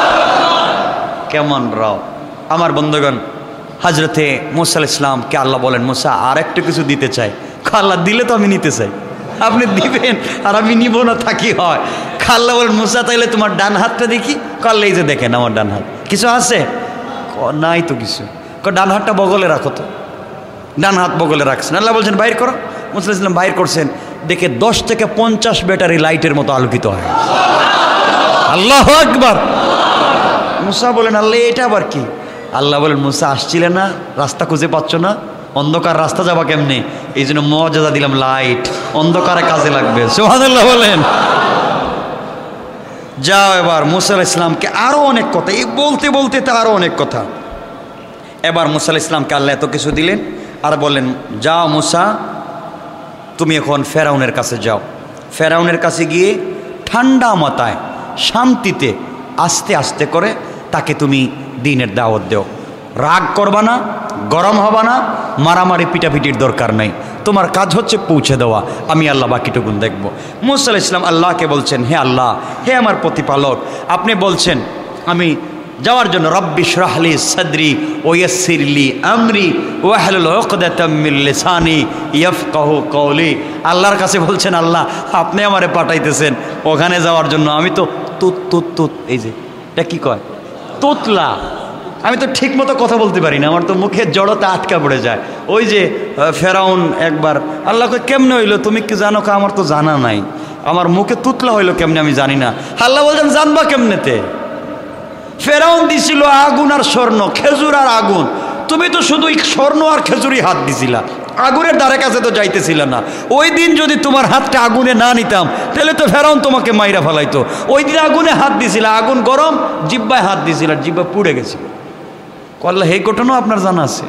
কেমন রাও আমার বন্ধুগণ। হজরতে মুসা আলাইহিস সালামকে আল্লাহ বলেন মুসা আর একটু কিছু দিতে চাই। আল্লাহ দিলে তো আমি নিতে চাই, আপনি দিবেন আর আমি নিব না, থাকি হয়। আল্লাহ বলেন মুসা তাইলে তোমার ডান হাতটা দেখি। কাল্লা এই যে দেখেন আমার ডান হাত, কিছু আছে? নাই তো কিছু। ডান হাতটা বগলে রাখো তো। ডান হাত বগলে রাখছেন। আল্লাহ বলছেন বাইর করো। মুসা আলাইহিস সালাম বাইর করছেন, দেখে 10 থেকে 50 ব্যাটারি লাইটের মতো আলোকিত হয়। আল্লাহু আকবার! মুসা বলেন আল্লাহ এটা আবার কি? আল্লাহ বলেন মুসা আসছিলে না, রাস্তা খুঁজে পাচ্ছ না, অন্ধকার রাস্তা যাবা কেমনে, এই জন্য মুআজিজা দিলাম, লাইট, অন্ধকারে কাজে লাগবে। সুবহানাল্লাহ বলেন। যাও এবার মুসা আলাইহিস সালামকে আরও অনেক কথা, এই বলতে বলতে তা আরও অনেক কথা। এবার মুসা আলাইহিস সালামকে আল্লাহ এত কিছু দিলেন, আর বললেন যাও মুসা তুমি এখন ফেরাউনের কাছে যাও। ফেরাউনের কাছে গিয়ে ঠান্ডা মাথায় শান্তিতে আস্তে আস্তে করে তাকে তুমি দ্বীনের দাওয়াত দাও। রাগ করবা না, গরম হবা না, মারামারি পিটাপিটির দরকার নাই, তোমার কাজ হচ্ছে পৌঁছে দেওয়া, আমি আল্লাহ বাকিটুকুন দেখব। মুসা আলাইহিস সালাম আল্লাহকে বলছেন হে আল্লাহ, হে আমার প্রতিপালক, আপনি বলছেন আমি যাওয়ার জন্য রব্বি ইশরাহ লি সাদরি ওয়া ইয়াসসির লি আমরি ওয়াহলুল উকদাতাম মিন লিসানি ইয়াফকাহু কওলি। আল্লাহর কাছে বলছেন আল্লাহ আপনি আমারে পাঠাইতেছেন ওখানে যাওয়ার জন্য, আমি তো তুত তুত তুত এই যে কি কয়? তোতলা। আমি তো ঠিক মতো কথা বলতে পারি না, আমার তো মুখের জড়তা আটকা পড়ে যায়। ওই যে ফেরাউন একবার আল্লাহকে কেমনে হইলো তুমি কি জানো? আমার তো জানা নাই, আমার মুখে তুতলা হইলো কেমনে আমি জানি না। আল্লাহ বলছেন জানবা কেমনেতে? ফেরাউন দিছিল আগুন আর স্বর্ণ, খেজুর আর আগুন, তুমি তো শুধু স্বর্ণ আর খেজুরই হাত দিছিলা, আগুনের দ্বারে কাছে তো যাইতেছিল না। ওই দিন যদি তোমার হাতটা আগুনে না নিতাম তাহলে তো ফেরাউন তোমাকে মাইরা ফেলাইতো। ওই দিন আগুনে হাত দিছিল, আগুন গরম, জিব্বায় হাত দিছিল, জিব্বা পুড়ে গেছে। আল্লাহ এই ঘটনাও আপনার জানা আছে?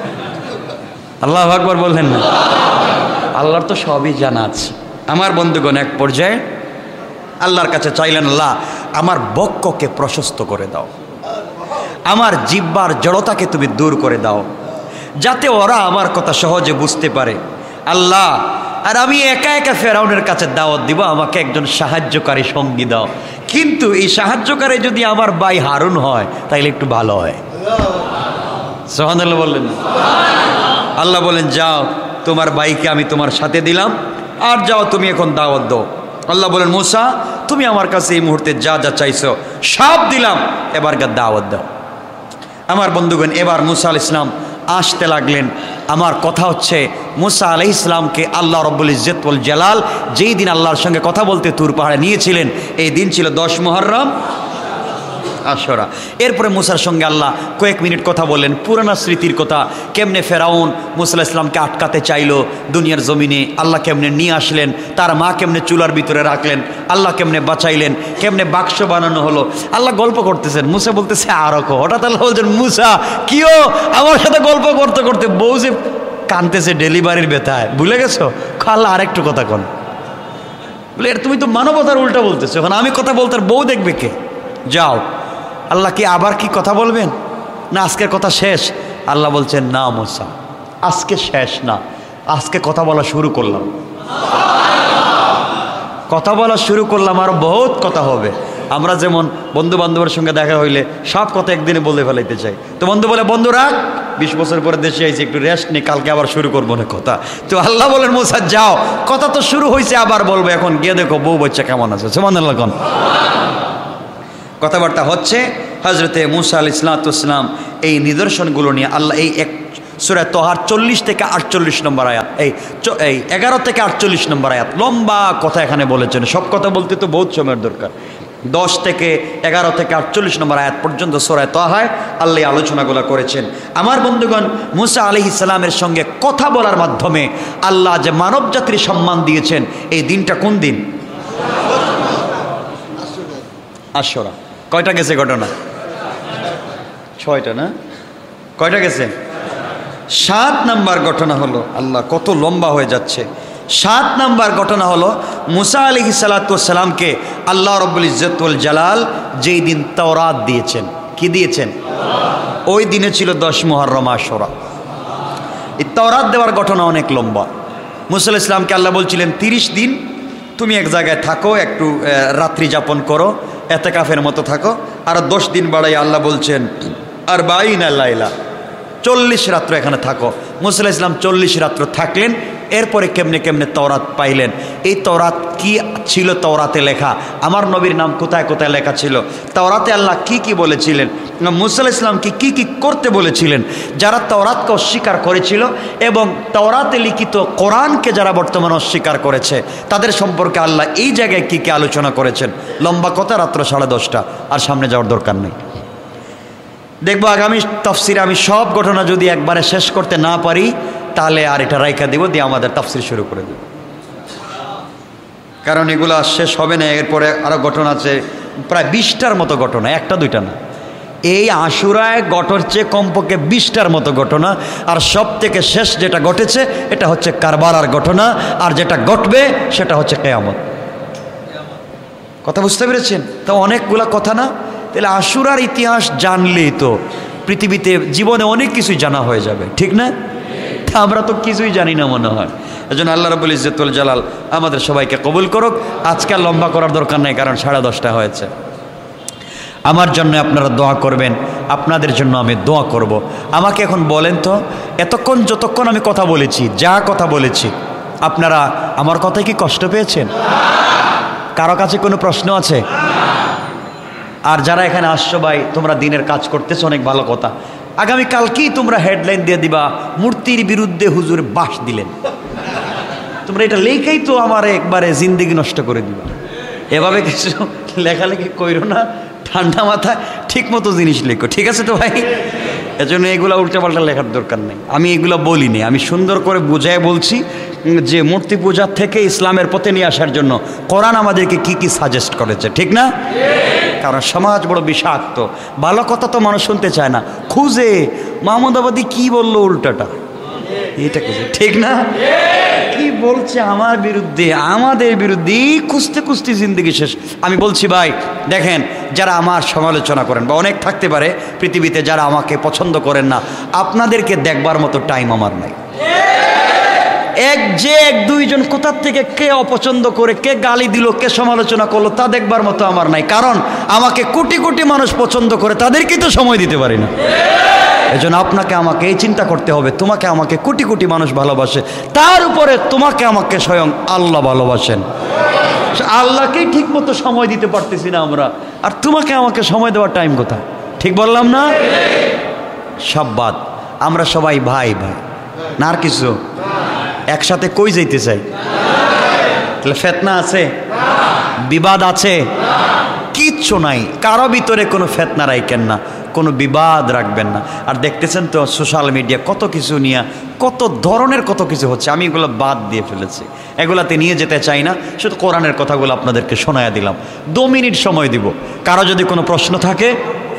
আল্লাহ আকবার বললেন না? আল্লাহর তো সবই জানা আছে। আমার বন্ধুগণ এক পর্যায়ে আল্লাহর কাছে চাইলেন, আল্লাহ আমার বক্ষকে প্রশস্ত করে দাও, আমার জিব্বার জড়তাকে তুমি দূর করে দাও, যাতে ওরা আমার কথা সহজে বুঝতে পারে। আল্লাহ আর আমি একা একা ফেরাউনের কাছে দাওয়াত দিব, আমাকে একজন সাহায্যকারী সঙ্গী দাও, কিন্তু এই সাহায্যকারী যদি আমার ভাই হারুন হয় তাইলে একটু ভালো হয়। সুবহানাল্লাহ বললেন? আল্লাহ বলেন যাও, তোমার ভাইকে আমি তোমার সাথে দিলাম, আর যাও তুমি এখন দাওয়াত দাও। আল্লাহ বলেন মুসা তুমি আমার কাছে এই মুহূর্তে যা যা চাইছো সব দিলাম, এবার দাওয়াত দাও। আমার বন্ধুগণ এবার মুসা আলাইহিস সালাম আসতে লাগলেন। আমার কথা হচ্ছে মুসা আলাইহিস সালামকে আল্লাহ রব্বুল ইজ্জত ওয়াল জালাল যেই দিন আল্লাহর সঙ্গে কথা বলতে তুর পাহাড়ে নিয়েছিলেন, এই দিন ছিল 10 মুহররম আশুরা। এরপরে মুসার সঙ্গে আল্লাহ কয়েক মিনিট কথা বললেন, পুরানা স্মৃতির কথা, কেমনে ফেরাউন মুসা আলাইহিস সালামকে আটকাতে চাইলো দুনিয়ার জমিনে, আল্লাহ কেমনে নিয়ে আসলেন, তার মা কেমনে চুলার ভিতরে রাখলেন, আল্লাহ কেমনে বাঁচাইলেন, কেমনে বাক্স বানানো হলো। আল্লাহ গল্প করতেছেন, মুসা বলতেছে আরো কো। হঠাৎ আল্লাহ বলছেন মুসা কিও আমার সাথে গল্প করতে করতে বউ যে কানতেছে ডেলিভারির ব্যথায়, ভুলে গেছো? আল্লাহ আরেকটু কথা কন। বলে তুমি তো মানবতার উল্টা বলতেছো, এখন আমি কথা বলতে বউ দেখবে কে? যাও। আল্লাহ কি আবার কি কথা বলবেন? না আজকের কথা শেষ? আল্লাহ বলছেন না মুসা আজকে শেষ না, আজকে কথা বলা শুরু করলাম, কথা বলা শুরু করলাম, আর বহুত কথা হবে। আমরা যেমন বন্ধু বান্ধবের সঙ্গে দেখা হইলে সব কথা একদিনে বলে ফেলাইতে চাই, তো বন্ধু বলে বন্ধু রাখ, 20 বছর পরে দেশে আইছি, একটু রেস্ট নেই, কালকে আবার শুরু করবো না কথা। তো আল্লাহ বলেন মুসা যাও, কথা তো শুরু হয়েছে, আবার বলবো, এখন গিয়ে দেখো বউ বাচ্চা কেমন আছে। সুবহানাল্লাহ কোন কথাবার্তা হচ্ছে। হজরতে মুসা আলাইহিস সালাম এই নিদর্শনগুলো নিয়ে আল্লাহ এই এক সূরা তাহার 40 থেকে 48 নম্বর আয়াত, এই 11 থেকে 48 নম্বর আয়াত, লম্বা কথা এখানে বলেছেন। সব কথা বলতে তো বহুত সময়ের দরকার। 10 থেকে 11 থেকে 48 নম্বর আয়াত পর্যন্ত সূরা তাহায় আল্লাহ আলোচনাগুলো করেছেন। আমার বন্ধুগণ মুসা আলাইহিস সালামের সঙ্গে কথা বলার মাধ্যমে আল্লাহ যে মানব জাতির সম্মান দিয়েছেন, এই দিনটা কোন দিন? আশুরা। কয়টা গেছে ঘটনা? 6টা না? কয়টা গেছে? 7 নাম্বার ঘটনা হলো, আল্লাহ কত লম্বা হয়ে যাচ্ছে। 7 নাম্বার ঘটনা হলো মুসা আলাইহিস সালামকে আল্লাহ রব্বুল ইজ্জত ওয়াল জালাল যেই দিন তাওরাত দিয়েছেন। কি দিয়েছেন? ওই দিনে ছিল 10 মুহররম আশুরা। এই তাওরাত দেওয়ার ঘটনা অনেক লম্বা। মুসা আলাইহিস সালামকে আল্লাহ বলছিলেন 30 দিন তুমি এক জায়গায় থাকো, একটু রাত্রি যাপন করো, এতেকাফের মতো থাকো। আর 10 দিন বাড়াই আল্লাহ বলছেন আর 22 লাইলা, 40 রাত্র এখানে থাকো। মুসা আলাইহিস সালাম 40 রাত্র থাকলেন। এরপরে কেমনে কেমনে তাওরাত পাইলেন। এই তাওরাত কি ছিল? তাওরাতে লেখা আমার নবীর নাম কোথায় কোথায় লেখা ছিল, তাওরাতে আল্লাহ কি কি বলেছিলেন, মুসা আলাইহিস সালামকে কি কি করতে বলেছিলেন, যারা তাওরাতকে অস্বীকার করেছিল এবং তাওরাতে লিখিত কোরআনকে যারা বর্তমানে অস্বীকার করেছে তাদের সম্পর্কে আল্লাহ এই জায়গায় কি কি আলোচনা করেছেন। লম্বা কথা, রাত্র 10:30, আর সামনে যাওয়ার দরকার নেই। দেখবো আগামী তাফসিরে আমি সব ঘটনা যদি একবারে শেষ করতে না পারি তাহলে আর এটা রাইখা দিব, দিয়ে আমাদের তাফসির শুরু করে দেব, কারণ এগুলো শেষ হবে না। এরপরে আরও ঘটনা আছে প্রায় 20টার মতো ঘটনা, 1-2টা না। এই আশুরায় ঘটছে কমপক্ষে 20টার মতো ঘটনা। আর সব থেকে শেষ যেটা ঘটেছে এটা হচ্ছে কারবালার ঘটনা, আর যেটা ঘটবে সেটা হচ্ছে কিয়ামত। কথা বুঝতে পেরেছেন? তো অনেকগুলা কথা না, তাহলে আশুরার ইতিহাস জানলেই তো পৃথিবীতে জীবনে অনেক কিছুই জানা হয়ে যাবে, ঠিক না? আমরা তো কিছুই জানি না মনে হয়। এজন্য আল্লাহ রাব্বুল ইজ্জত ওয়াল জালাল আমাদের সবাইকে কবুল করুক। আজকে আর লম্বা করার দরকার নেই, কারণ 10:30 হয়েছে। আমার জন্য আপনারা দোয়া করবেন, আপনাদের জন্য আমি দোয়া করব। আমাকে এখন বলেন তো, এতক্ষণ যতক্ষণ আমি কথা বলেছি, যা কথা বলেছি, আপনারা আমার কথায় কি কষ্ট পেয়েছেন? কারো কাছে কোনো প্রশ্ন আছে? আর যারা এখানে আসছো ভাই, তোমরা দিনের কাজ করতেছো, অনেক ভালো কথা। আগামীকালকেই তোমরা হেডলাইন দিয়ে দিবা, মূর্তির বিরুদ্ধে হুজুর বাস দিলেন। তোমরা এটা লেখাই তো আমার একবারে জিন্দেগি নষ্ট করে দিবা। এভাবে কিছু লেখালেখি কইরো না, ঠান্ডা মাথায় ঠিক মতো জিনিস লেখো, ঠিক আছে তো ভাই? এজন্য এগুলো উল্টাপাল্টা লেখার দরকার নেই। আমি এগুলো বলিনি, আমি সুন্দর করে বুঝায় বলছি যে মূর্তি পূজার থেকে ইসলামের পথে নিয়ে আসার জন্য কোরআন আমাদেরকে কি কি সাজেস্ট করেছে, ঠিক না? কারণ সমাজ বড় বিষাক্ত, ভালো কথা তো মানুষ শুনতে চায় না, খুঁজে মাহমুদাবাদী কি বললো উল্টাটা, এটা খুঁজে, ঠিক না? কি বলছে আমার বিরুদ্ধে, আমাদের বিরুদ্ধে, খুঁজতে খুঁজতে জিন্দগি শেষ। আমি বলছি ভাই দেখেন, যারা আমার সমালোচনা করেন বা অনেক থাকতে পারে পৃথিবীতে যারা আমাকে পছন্দ করেন না, আপনাদেরকে দেখবার মতো টাইম আমার নাই। এক দুইজন কোথার থেকে কে অপছন্দ করে, কে গালি দিল, কে সমালোচনা করলো, তা দেখবার মতো আমার নাই। কারণ আমাকে কোটি কোটি মানুষ পছন্দ করে, তাদেরকেই তো সময় দিতে পারি না। এজন্য আপনাকে আমাকে এই চিন্তা করতে হবে, তোমাকে আমাকে কোটি কোটি মানুষ ভালোবাসে, তার উপরে তোমাকে আমাকে স্বয়ং আল্লাহ ভালোবাসেন। আল্লাহকেই ঠিক মতো সময় দিতে পারতেছি না আমরা, আর তোমাকে আমাকে সময় দেওয়ার টাইম কোথায়? ঠিক বললাম না? সব বাদ, আমরা সবাই ভাই ভাই না, আর কিছু একসাথে কই যাইতে চাই? তাহলে ফেতনা আছে, বিবাদ আছে, কিচ্ছু নাই। কারো ভিতরে কোনো ফেতনা রাখেন না, কোনো বিবাদ রাখবেন না। আর দেখতেছেন তো সোশ্যাল মিডিয়া কত কিছু নিয়ে, কত ধরনের কত কিছু হচ্ছে। আমি এগুলো বাদ দিয়ে ফেলেছি, এগুলাতে নিয়ে যেতে চাই না। শুধু কোরআনের কথাগুলো আপনাদেরকে শোনায়া দিলাম। 2 মিনিট সময় দিব, কারো যদি কোনো প্রশ্ন থাকে।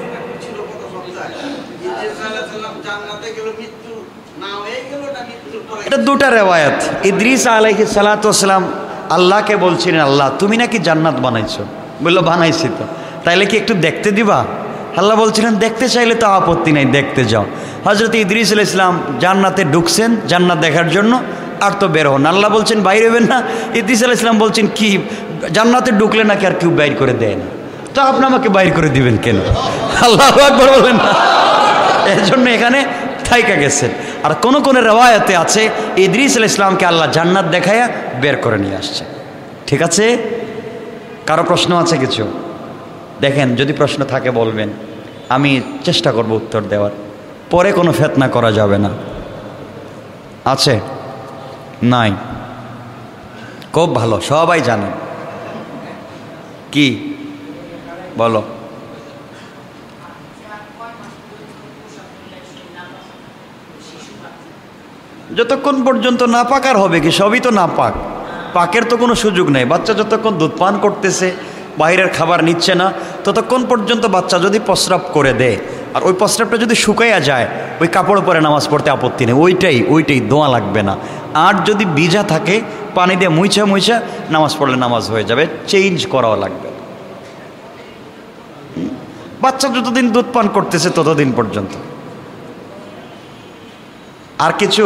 এটা 2টা রেওয়ায়াত। ইদ্রিস আলাইহিস সালাতু ওয়াস সালাম আল্লাহকে বলছিলেন, আল্লাহ তুমি নাকি জান্নাত বানাইছো। বললো বানাইছি তো, তাইলে কি একটু দেখতে দিবা? আল্লাহ বলছিলেন দেখতে চাইলে তো আপত্তি নাই, দেখতে যাও। হযরত ইদ্রিস আলাইহিস সালাম জান্নাতে ঢুকছেন জান্নাত দেখার জন্য, আর তো বের হন। আল্লাহ বলছেন বাইরে হবেন না। ইদ্রিস আলাইহিস সালাম বলছেন কি জান্নাতে ঢুকলে নাকি আর কেউ বাইর করে দেয় না, তো আপনি আমাকে বাইর করে দিবেন কেন? আল্লাহু আকবার বলেন না। এর জন্য এখানে থাইকা গেছেন। আর কোন কোন রিওয়ায়াতে আছে ইদ্রিস আলাইহিস সালামকে আল্লাহ জান্নাত দেখায়া বের করে নিয়ে আসছে। ঠিক আছে? কারো প্রশ্ন আছে কিছু? দেখেন, যদি প্রশ্ন থাকে বলবেন, আমি চেষ্টা করব উত্তর দেওয়ার। পরে কোনো ফিতনা করা যাবে না। আছে? নাই? খুব ভালো, সবাই জানেন। কি বলো? যতক্ষণ পর্যন্ত না পাক আর হবে কি, সবই তো না পাক, পাকের তো কোনো সুযোগ নেই। বাচ্চা যতক্ষণ দুধ পান করতেছে, বাইরের খাবার নিচ্ছে না, ততক্ষণ পর্যন্ত বাচ্চা যদি প্রস্রাব করে দেয়, আর ওই প্রস্রাবটা যদি শুকাইয়া যায়, ওই কাপড় পরে নামাজ পড়তে আপত্তি নেই, ওইটাই দোয়া লাগবে না। আর যদি ভিজা থাকে, পানি দিয়ে মুইছা নামাজ পড়লে নামাজ হয়ে যাবে, চেঞ্জ করাও লাগবে। বাচ্চা যতদিন দুধ পান করতেছে ততদিন পর্যন্ত। আর কিছু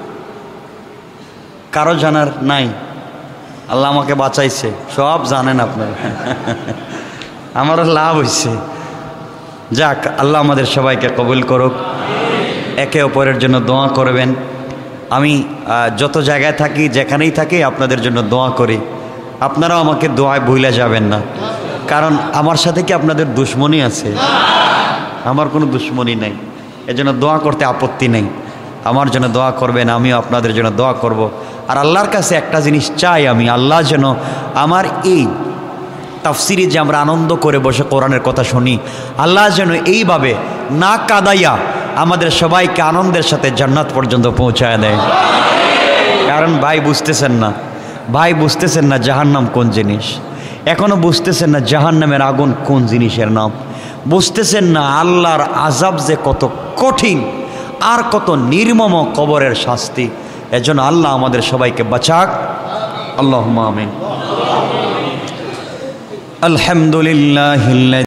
কারো জানার নাই? আল্লাহ আমাকে বাঁচাইছে, সব জানেন আপনারা। আমারও লাভ হয়েছে। যাক, আল্লাহ আমাদের সবাইকে কবুল করুক। একে অপরের জন্য দোয়া করবেন। আমি যত জায়গায় থাকি, যেখানেই থাকি, আপনাদের জন্য দোয়া করি। আপনারাও আমাকে দোয়ায় ভুলে যাবেন না, কারণ আমার সাথে কি আপনাদের দুশ্মনী আছে? আমার কোনো দুশ্মনী নেই, এজন্য দোয়া করতে আপত্তি নেই। আমার জন্য দোয়া করবেন, আমিও আপনাদের জন্য দোয়া করব। আর আল্লাহর কাছে একটা জিনিস চাই আমি, আল্লাহ যেন আমার এই তাফসিরে যে আমরা আনন্দ করে বসে কোরআনের কথা শুনি, আল্লাহ যেন এইভাবে না কাদাইয়া আমাদের সবাইকে আনন্দের সাথে জান্নাত পর্যন্ত পৌঁছায় দেয়। কারণ ভাই বুঝতেছেন না জাহান্নাম কোন জিনিস, এখনো বুঝতেছেন না জাহান্নামের আগুন কোন জিনিসের নাম, বুঝতেছেন না আল্লাহর আযাব যে কত কঠিন আর কত নির্মম কবরের শাস্তি। এজন্য আল্লাহ আমাদের সবাইকে বাঁচাক। আল্লাহুম্মা আমিন। আলহামদুলিল্লাহ।